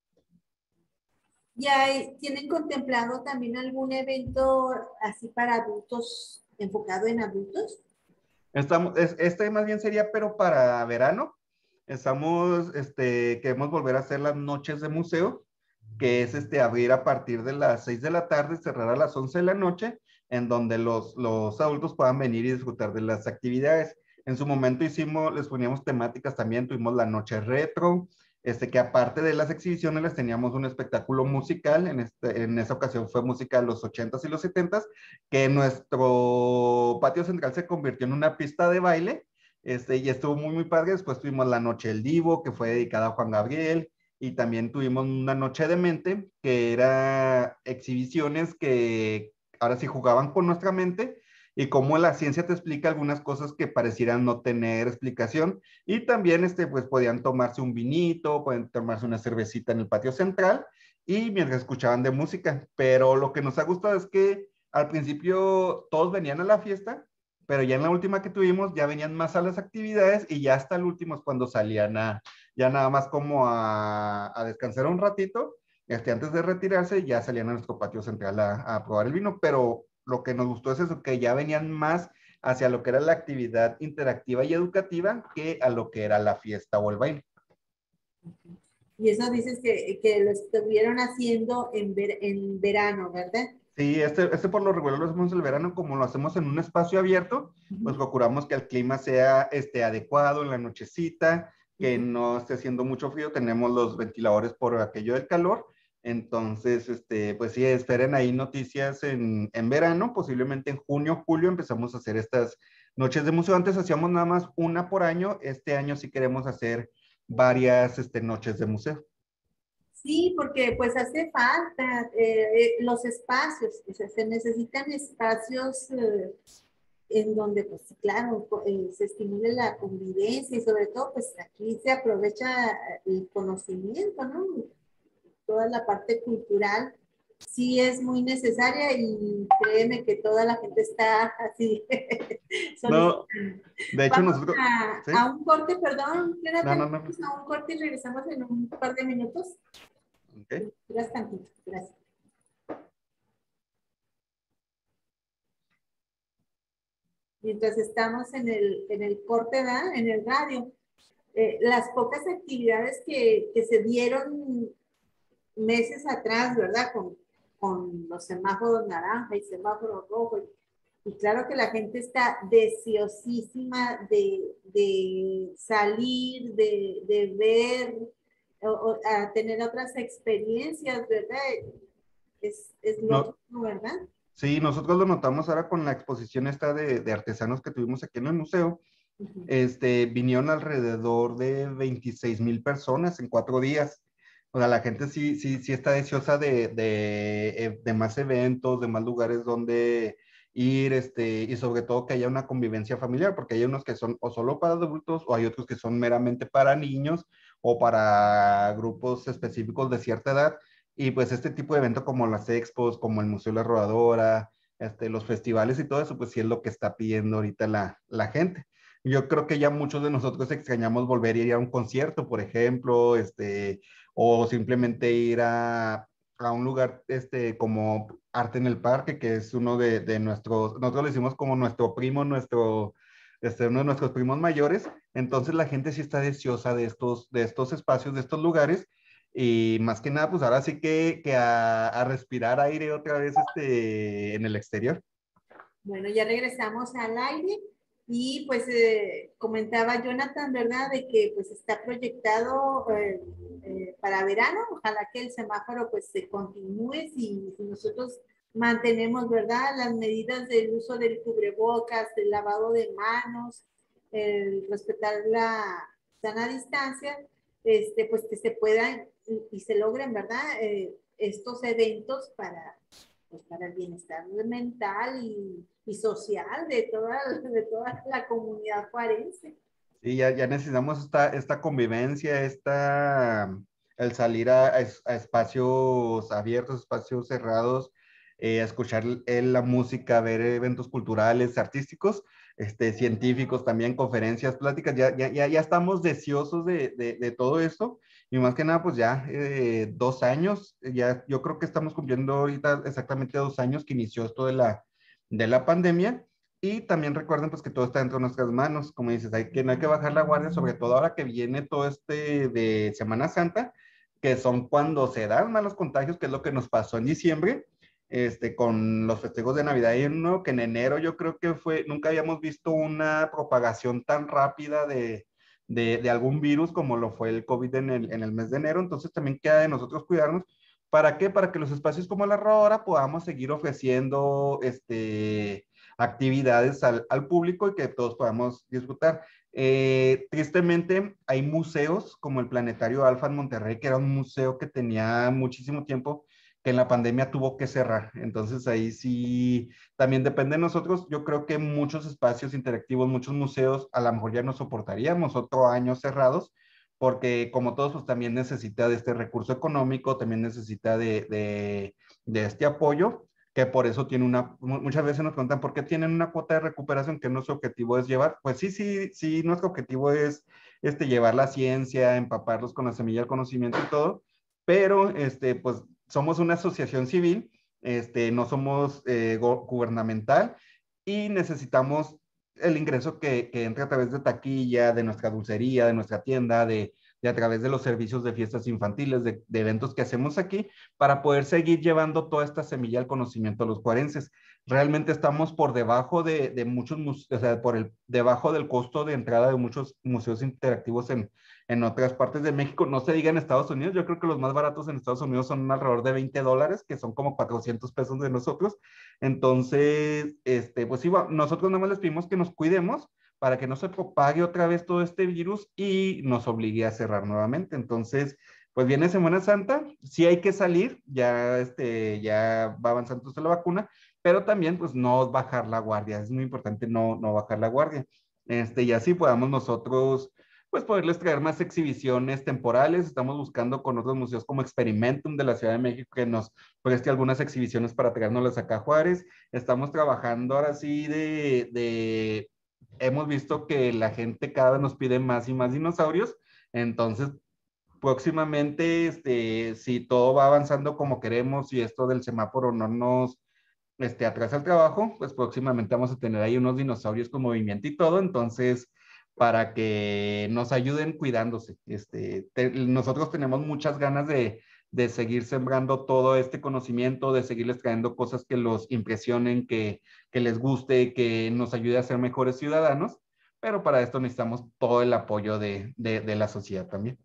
¿Y hay, tienen contemplado también algún evento así para adultos, enfocado en adultos? Estamos, es, este más bien sería, pero para verano. Estamos, este, queremos volver a hacer las noches de museo, que es este, abrir a partir de las seis de la tarde, cerrar a las once de la noche, en donde los, los adultos puedan venir y disfrutar de las actividades. En su momento hicimos, les poníamos temáticas también, tuvimos la noche retro, este, que aparte de las exhibiciones les teníamos un espectáculo musical, en, este, en esa ocasión fue música de los ochentas y los setentas, que nuestro patio central se convirtió en una pista de baile, este, y estuvo muy, muy padre. Después tuvimos la Noche del Divo, que fue dedicada a Juan Gabriel, y también tuvimos una Noche de Mente, que era exhibiciones que ahora sí jugaban con nuestra mente, y cómo la ciencia te explica algunas cosas que parecieran no tener explicación, y también este, pues podían tomarse un vinito, pueden tomarse una cervecita en el patio central, y mientras escuchaban de música. Pero lo que nos ha gustado es que al principio todos venían a la fiesta, pero ya en la última que tuvimos ya venían más a las actividades y ya hasta el último es cuando salían a, ya nada más como a, a descansar un ratito, este, antes de retirarse ya salían a nuestro patio central a, a probar el vino, pero lo que nos gustó es eso, que ya venían más hacia lo que era la actividad interactiva y educativa que a lo que era la fiesta o el baile. Y eso dices que, que lo estuvieron haciendo en, ver, en verano, ¿verdad? Sí, este, este por lo regular lo hacemos el verano, como lo hacemos en un espacio abierto, pues procuramos que el clima sea este, adecuado en la nochecita, que no esté haciendo mucho frío, tenemos los ventiladores por aquello del calor, entonces, este, pues sí, esperen ahí noticias en, en verano, posiblemente en junio, julio empezamos a hacer estas noches de museo. Antes hacíamos nada más una por año, este año sí queremos hacer varias este, noches de museo. Sí, porque pues hace falta eh, los espacios, o sea, se necesitan espacios eh, en donde, pues claro, eh, se estimule la convivencia y sobre todo, pues aquí se aprovecha el conocimiento, ¿no? Toda la parte cultural sí es muy necesaria y créeme que toda la gente está así. No, de hecho Vamos nosotros... a, ¿sí? a un corte, perdón, No, no, no. Vamos a un corte y regresamos en un par de minutos. Okay. Gracias tantito, gracias. Mientras estamos en el, en el corte, ¿verdad? En el radio, eh, las pocas actividades que, que se dieron meses atrás, ¿verdad? Con, con los semáforos naranja y semáforos rojo. Y, y claro que la gente está deseosísima de, de salir, de, de ver, o, o, a tener otras experiencias, ¿verdad? Es, es lógico, no, ¿verdad? Sí, nosotros lo notamos ahora con la exposición esta de, de artesanos que tuvimos aquí en el museo. Uh-huh. Este, vinieron alrededor de veintiséis mil personas en cuatro días. O sea, la gente sí, sí, sí está deseosa de, de, de más eventos, de más lugares donde ir, este, y sobre todo que haya una convivencia familiar, porque hay unos que son o solo para adultos, o hay otros que son meramente para niños, o para grupos específicos de cierta edad. Y pues este tipo de evento como las expos, como el Museo de la Rodadora, este, los festivales y todo eso, pues sí es lo que está pidiendo ahorita la, la gente. Yo creo que ya muchos de nosotros extrañamos volver a ir a un concierto, por ejemplo, este, o simplemente ir a, a un lugar este, como Arte en el Parque, que es uno de, de nuestros, nosotros le decimos como nuestro primo, nuestro, este, uno de nuestros primos mayores. Entonces la gente sí está deseosa de estos, de estos espacios, de estos lugares. Y más que nada, pues ahora sí que, que a, a respirar aire otra vez este, en el exterior. Bueno, ya regresamos al aire y pues eh, comentaba Jonathan, ¿verdad? De que pues está proyectado eh, eh, para verano. Ojalá que el semáforo pues se continúe si, si nosotros mantenemos, ¿verdad? Las medidas del uso del cubrebocas, del lavado de manos, el respetar la sana distancia. este, pues que se puedan y, y se logren, ¿verdad? Eh, estos eventos para, pues, para el bienestar mental y, y social de toda, de toda la comunidad juarense. Sí, ya, ya necesitamos esta, esta convivencia, esta, el salir a, a es- a espacios abiertos, espacios cerrados, eh, a escuchar el- la música, ver eventos culturales, artísticos, este, científicos también, conferencias, pláticas, ya, ya, ya, ya estamos deseosos de, de, de todo esto y más que nada, pues ya eh, dos años, ya yo creo que estamos cumpliendo ahorita exactamente dos años que inició esto de la, de la pandemia. Y también recuerden pues que todo está dentro de nuestras manos, como dices, hay que, no hay que bajar la guardia, sobre todo ahora que viene todo este de Semana Santa, que son cuando se dan malos contagios, que es lo que nos pasó en diciembre, este, con los festejos de Navidad y uno que en enero yo creo que fue, nunca habíamos visto una propagación tan rápida de, de, de algún virus como lo fue el COVID en el, en el mes de enero, entonces también queda de nosotros cuidarnos. ¿Para qué? Para que los espacios como la Rodora podamos seguir ofreciendo este actividades al, al público y que todos podamos disfrutar. Eh, tristemente, hay museos como el Planetario Alfa en Monterrey, que era un museo que tenía muchísimo tiempo, que en la pandemia tuvo que cerrar. Entonces ahí sí, también depende de nosotros. Yo creo que muchos espacios interactivos, muchos museos, a lo mejor ya no soportaríamos otro año cerrados, porque como todos, pues también necesita de este recurso económico, también necesita de, de, de este apoyo que por eso tiene una, muchas veces nos preguntan por qué tienen una cuota de recuperación que nuestro objetivo es llevar. Pues sí, sí, sí, nuestro objetivo es este, llevar la ciencia, empaparlos con la semilla del conocimiento y todo, pero este, pues somos una asociación civil, este, no somos eh, gubernamental y necesitamos el ingreso que, que entre a través de taquilla, de nuestra dulcería, de nuestra tienda, de, de a través de los servicios de fiestas infantiles, de, de eventos que hacemos aquí, para poder seguir llevando toda esta semilla al conocimiento a los juarenses. Realmente estamos por debajo de, de muchos, o sea, por el, debajo del costo de entrada de muchos museos interactivos en, en otras partes de México. No se diga en Estados Unidos, yo creo que los más baratos en Estados Unidos son alrededor de veinte dólares, que son como cuatrocientos pesos de nosotros. Entonces, este, pues sí, nosotros nada más les pedimos que nos cuidemos para que no se propague otra vez todo este virus y nos obligue a cerrar nuevamente. Entonces, pues viene Semana Santa, sí hay que salir, ya, este, ya va avanzando la vacuna, pero también pues no bajar la guardia, es muy importante no, no bajar la guardia. Este, y así podamos nosotros pues poderles traer más exhibiciones temporales. Estamos buscando con otros museos como Experimentum de la Ciudad de México que nos preste algunas exhibiciones para traérnoslas acá a Juárez. Estamos trabajando ahora sí de, de, hemos visto que la gente cada vez nos pide más y más dinosaurios, entonces próximamente, este, si todo va avanzando como queremos y esto del semáforo no nos este, atrasa el trabajo, pues próximamente vamos a tener ahí unos dinosaurios con movimiento y todo, entonces para que nos ayuden cuidándose. Este, te, nosotros tenemos muchas ganas de, de seguir sembrando todo este conocimiento, de seguirles trayendo cosas que los impresionen, que, que les guste, que nos ayude a ser mejores ciudadanos, pero para esto necesitamos todo el apoyo de, de, de la sociedad también.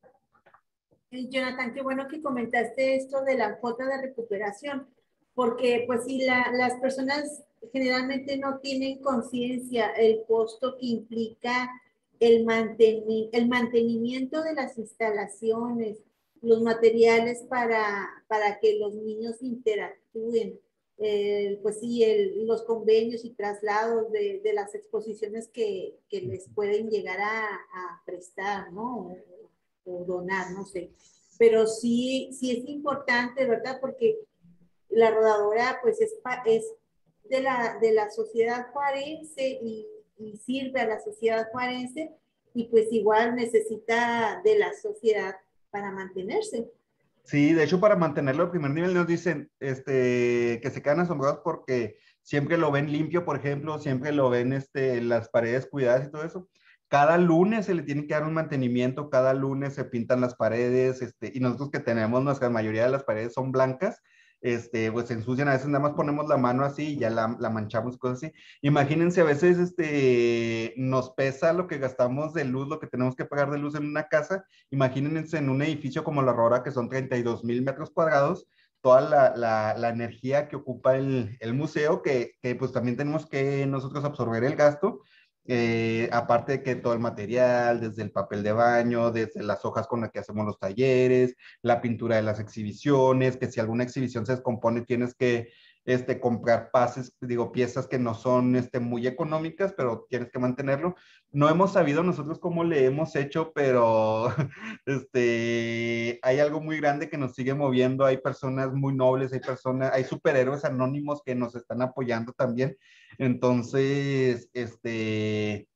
Jonathan, qué bueno que comentaste esto de la cuota de recuperación, porque pues si la, las personas generalmente no tienen conciencia el costo que implica el, manteni el mantenimiento de las instalaciones, los materiales para, para que los niños interactúen, eh, pues sí, el, los convenios y traslados de, de las exposiciones que, que les pueden llegar a, a prestar, ¿no? O donar, no sé. Pero sí, sí es importante, ¿verdad? Porque la rodadora, pues, es, es de, la, de la sociedad juarense y, y sirve a la sociedad juarense y pues igual necesita de la sociedad para mantenerse. Sí, de hecho, para mantenerlo al primer nivel nos dicen este, que se quedan asombrados porque siempre lo ven limpio, por ejemplo, siempre lo ven este, las paredes cuidadas y todo eso. Cada lunes se le tiene que dar un mantenimiento, cada lunes se pintan las paredes, este, y nosotros que tenemos, nuestra mayoría de las paredes son blancas, este, pues se ensucian, a veces nada más ponemos la mano así y ya la, la manchamos, cosas así. Imagínense, a veces este, nos pesa lo que gastamos de luz, lo que tenemos que pagar de luz en una casa. Imagínense en un edificio como la Aurora, que son treinta y dos mil metros cuadrados, toda la, la, la energía que ocupa el, el museo, que, que pues también tenemos que nosotros absorber el gasto. Eh, aparte de que todo el material, desde el papel de baño, desde las hojas con las que hacemos los talleres, la pintura de las exhibiciones, que si alguna exhibición se descompone tienes que este, comprar pases, digo, piezas que no son este, muy económicas, pero tienes que mantenerlo. No hemos sabido nosotros cómo le hemos hecho, pero este, hay algo muy grande que nos sigue moviendo, hay personas muy nobles, hay personas, hay superhéroes anónimos que nos están apoyando también. Entonces, este,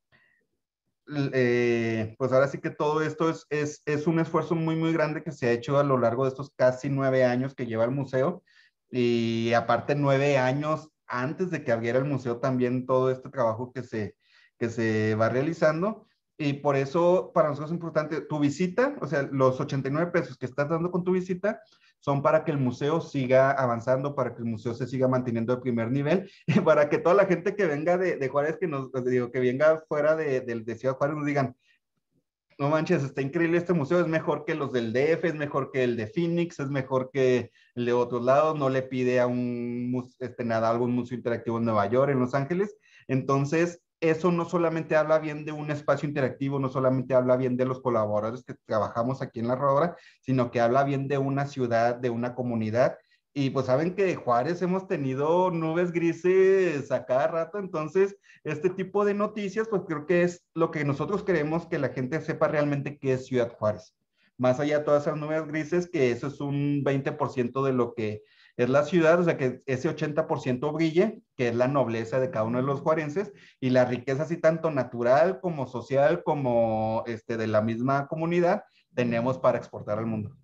eh, pues ahora sí que todo esto es, es, es un esfuerzo muy, muy grande que se ha hecho a lo largo de estos casi nueve años que lleva el museo. Y aparte, nueve años antes de que abriera el museo, también todo este trabajo que se, que se va realizando. Y por eso para nosotros es importante tu visita, o sea, los ochenta y nueve pesos que estás dando con tu visita son para que el museo siga avanzando, para que el museo se siga manteniendo de primer nivel y para que toda la gente que venga de, de Juárez, que nos digo, que venga fuera de, de, de Ciudad Juárez, nos digan, no manches, está increíble este museo, es mejor que los del D F, es mejor que el de Phoenix, es mejor que el de otros lados, no le pide a un, este, nada, algún museo interactivo en Nueva York, en Los Ángeles. Entonces, eso no solamente habla bien de un espacio interactivo, no solamente habla bien de los colaboradores que trabajamos aquí en la Rodadora, sino que habla bien de una ciudad, de una comunidad. Y pues saben que Juárez hemos tenido nubes grises a cada rato, entonces este tipo de noticias, pues creo que es lo que nosotros queremos, que la gente sepa realmente qué es Ciudad Juárez. Más allá de todas esas nubes grises, que eso es un veinte por ciento de lo que es la ciudad, o sea, que ese ochenta por ciento brille, que es la nobleza de cada uno de los juarenses, y la riqueza así tanto natural como social, como este, de la misma comunidad, tenemos para exportar al mundo.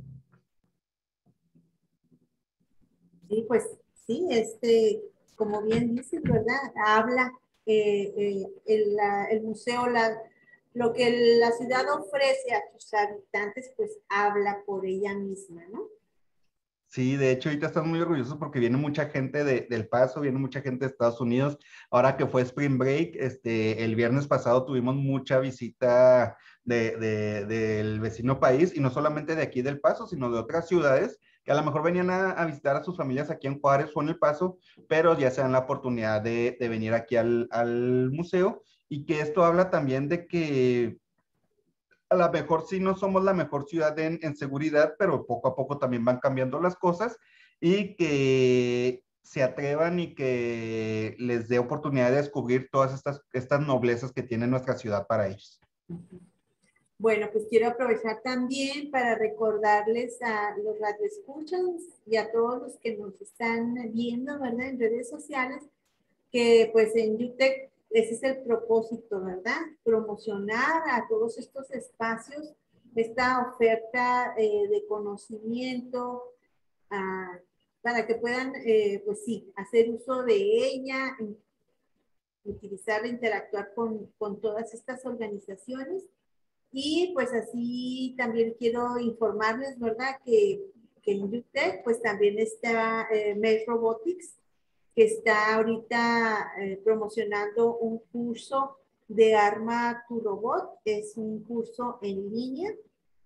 Sí, pues sí, este, como bien dices, ¿verdad? Habla eh, eh, el, la, el museo, la, lo que la ciudad ofrece a sus habitantes, pues habla por ella misma, ¿no? Sí, de hecho, ahorita están muy orgullosos porque viene mucha gente de, del Paso, viene mucha gente de Estados Unidos. Ahora que fue Spring Break, este, el viernes pasado tuvimos mucha visita de, de, del vecino país, y no solamente de aquí del Paso, sino de otras ciudades que a lo mejor venían a, a visitar a sus familias aquí en Juárez o en El Paso, pero ya se dan la oportunidad de, de venir aquí al, al museo, y que esto habla también de que a lo mejor sí no somos la mejor ciudad en, en seguridad, pero poco a poco también van cambiando las cosas, y que se atrevan y que les dé oportunidad de descubrir todas estas, estas noblezas que tiene nuestra ciudad para ellos. Bueno, pues quiero aprovechar también para recordarles a los radioescuchas y a todos los que nos están viendo, ¿verdad? En redes sociales, que pues en UTEC ese es el propósito, ¿verdad? Promocionar a todos estos espacios, esta oferta eh, de conocimiento, ah, para que puedan, eh, pues sí, hacer uso de ella, utilizarla, interactuar con, con todas estas organizaciones. Y pues así también quiero informarles, ¿verdad? Que, que en UTEC pues también está eh, Mesh Robotics, que está ahorita eh, promocionando un curso de Arma tu Robot. Es un curso en línea.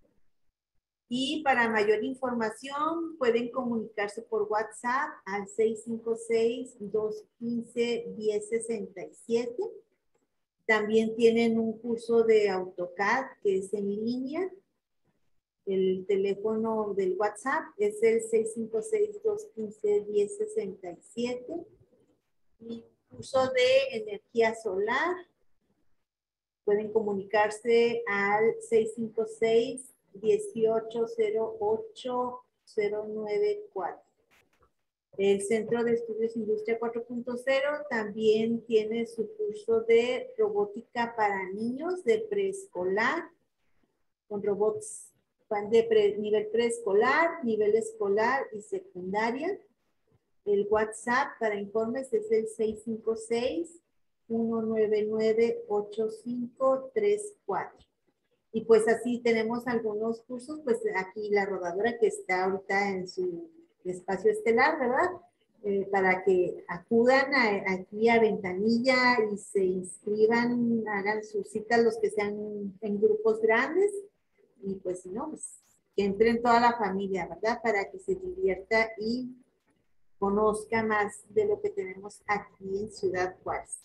Y para mayor información pueden comunicarse por WhatsApp al seis cinco seis, dos uno cinco, uno cero seis siete. También tienen un curso de AutoCAD que es en línea. El teléfono del WhatsApp es el seis cinco seis, dos uno cinco, uno cero seis siete. Y curso de energía solar. Pueden comunicarse al seis cinco seis, uno ocho cero ocho cero nueve cuatro. El Centro de Estudios Industria cuatro punto cero también tiene su curso de robótica para niños de preescolar, con robots de pre, nivel preescolar, nivel escolar y secundaria. El WhatsApp para informes es el seis cinco seis, uno nueve nueve, ocho cinco tres cuatro. Y pues así tenemos algunos cursos, pues aquí la rodadora que está ahorita en su espacio estelar, ¿verdad? Eh, para que acudan a, aquí a Ventanilla y se inscriban, hagan sus citas los que sean en grupos grandes, y pues si no, pues que entren toda la familia, ¿verdad? Para que se divierta y conozca más de lo que tenemos aquí en Ciudad Juárez.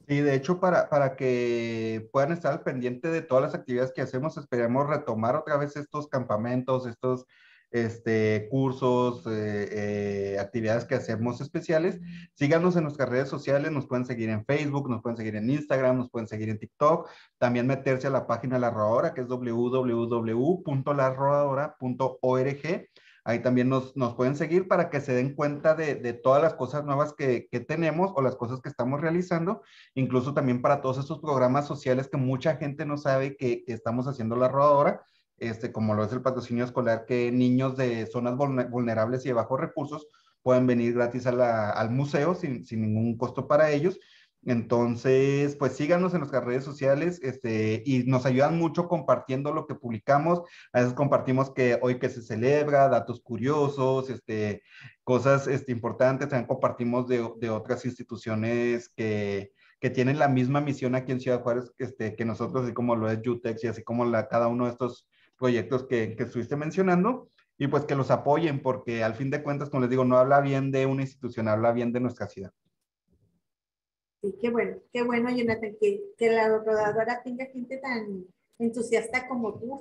Sí, de hecho, para, para que puedan estar al pendiente de todas las actividades que hacemos, esperamos retomar otra vez estos campamentos, estos este, cursos, eh, eh, actividades que hacemos especiales. Síganos en nuestras redes sociales, nos pueden seguir en Facebook, nos pueden seguir en Instagram, nos pueden seguir en TikTok, también meterse a la página de La Rodadora, que es w w w punto la rodadora punto org. Ahí también nos, nos pueden seguir para que se den cuenta de, de todas las cosas nuevas que, que tenemos o las cosas que estamos realizando, incluso también para todos estos programas sociales que mucha gente no sabe que, que estamos haciendo La Rodadora, este, como lo es el patrocinio escolar, que niños de zonas vulnerables y de bajos recursos pueden venir gratis a la, al museo sin, sin ningún costo para ellos. Entonces, pues síganos en nuestras redes sociales, este, y nos ayudan mucho compartiendo lo que publicamos. A veces compartimos que hoy que se celebra, datos curiosos, este, cosas este, importantes. También compartimos de, de otras instituciones que, que tienen la misma misión aquí en Ciudad Juárez este, que nosotros, así como lo es Yutex y así como la, cada uno de estos proyectos que, que estuviste mencionando. Y pues que los apoyen, porque al fin de cuentas, como les digo, no habla bien de una institución, habla bien de nuestra ciudad. Sí, qué bueno, qué bueno, Jonathan, que, que la rodadora tenga gente tan entusiasta como tú.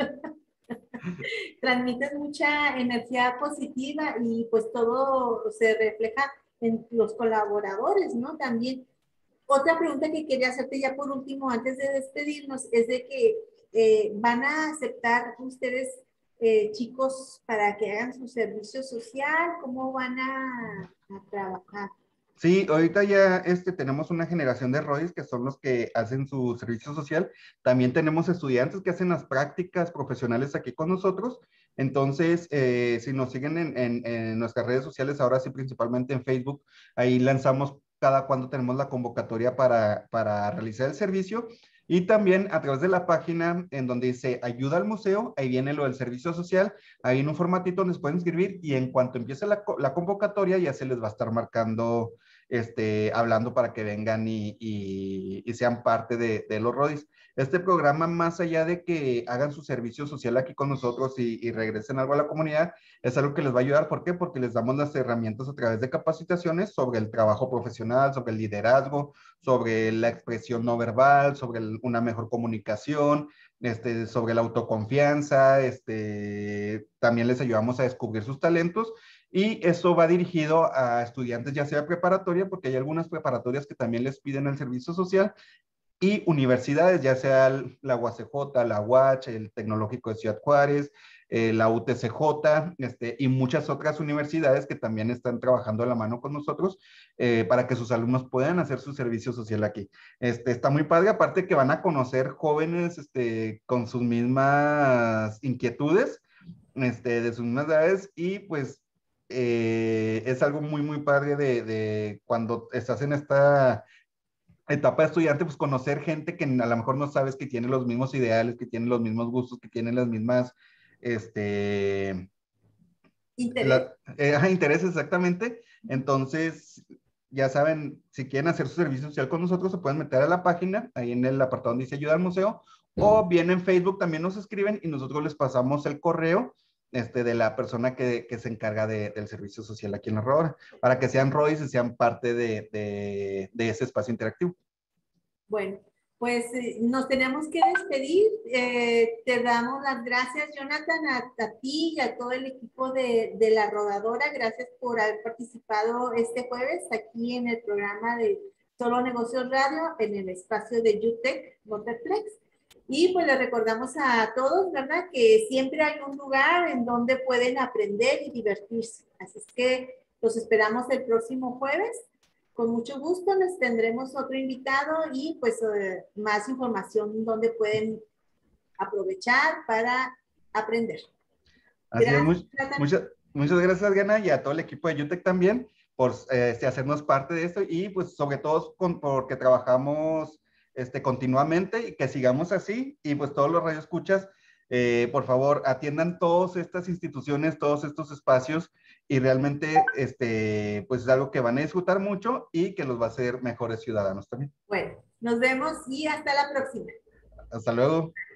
Transmites mucha energía positiva y pues todo se refleja en los colaboradores, ¿no? También, otra pregunta que quería hacerte ya por último, antes de despedirnos, es de que eh, van a aceptar ustedes eh, chicos para que hagan su servicio social, ¿cómo van a, a trabajar? Sí, ahorita ya este, tenemos una generación de ROIs que son los que hacen su servicio social. También tenemos estudiantes que hacen las prácticas profesionales aquí con nosotros. Entonces, eh, si nos siguen en, en, en nuestras redes sociales, ahora sí principalmente en Facebook, ahí lanzamos cada cuando tenemos la convocatoria para, para realizar el servicio. Y también a través de la página en donde dice ayuda al museo, ahí viene lo del servicio social, ahí en un formatito donde se pueden inscribir y en cuanto empiece la, la convocatoria ya se les va a estar marcando este, hablando para que vengan y, y, y sean parte de, de los RODIs. Este programa, más allá de que hagan su servicio social aquí con nosotros y, y regresen algo a la comunidad, es algo que les va a ayudar. ¿Por qué? Porque les damos las herramientas a través de capacitaciones sobre el trabajo profesional, sobre el liderazgo, sobre la expresión no verbal, sobre el, una mejor comunicación, este, sobre la autoconfianza, este, también les ayudamos a descubrir sus talentos. Y eso va dirigido a estudiantes ya sea preparatoria, porque hay algunas preparatorias que también les piden el servicio social, y universidades, ya sea la U A C J, la U A C H, el Tecnológico de Ciudad Juárez, eh, la U T C J, este, y muchas otras universidades que también están trabajando a la mano con nosotros eh, para que sus alumnos puedan hacer su servicio social aquí. Este, está muy padre, aparte que van a conocer jóvenes este, con sus mismas inquietudes, este, de sus mismas edades, y pues eh, es algo muy, muy padre de, de cuando estás en esta etapa de estudiante, pues conocer gente que a lo mejor no sabes que tiene los mismos ideales, que tiene los mismos gustos, que tiene las mismas, este, Interés. la, eh, ajá, intereses exactamente. Entonces, ya saben, si quieren hacer su servicio social con nosotros, se pueden meter a la página, ahí en el apartado donde dice ayuda al museo, o bien en Facebook también nos escriben y nosotros les pasamos el correo este, de la persona que, que se encarga de, del servicio social aquí en La Rodadora, para que sean ROIs y sean parte de, de, de ese espacio interactivo. Bueno, pues eh, nos tenemos que despedir. Eh, te damos las gracias, Jonathan, a, a ti y a todo el equipo de, de La Rodadora. Gracias por haber participado este jueves aquí en el programa de Solo Negocios Radio, en el espacio de Yutec, Waterplex. Y pues les recordamos a todos, ¿verdad?, que siempre hay un lugar en donde pueden aprender y divertirse. Así es que los esperamos el próximo jueves. Con mucho gusto les tendremos otro invitado y pues eh, más información donde pueden aprovechar para aprender. Así Gracias, es, muy, Nathan. muchas, muchas gracias, Diana, y a todo el equipo de Yutec también por eh, hacernos parte de esto y pues sobre todo con, porque trabajamos este, continuamente y que sigamos así y pues todos los radioescuchas, eh, por favor, atiendan todas estas instituciones, todos estos espacios y realmente este, pues es algo que van a disfrutar mucho y que los va a hacer mejores ciudadanos también. Bueno, nos vemos y hasta la próxima. Hasta luego.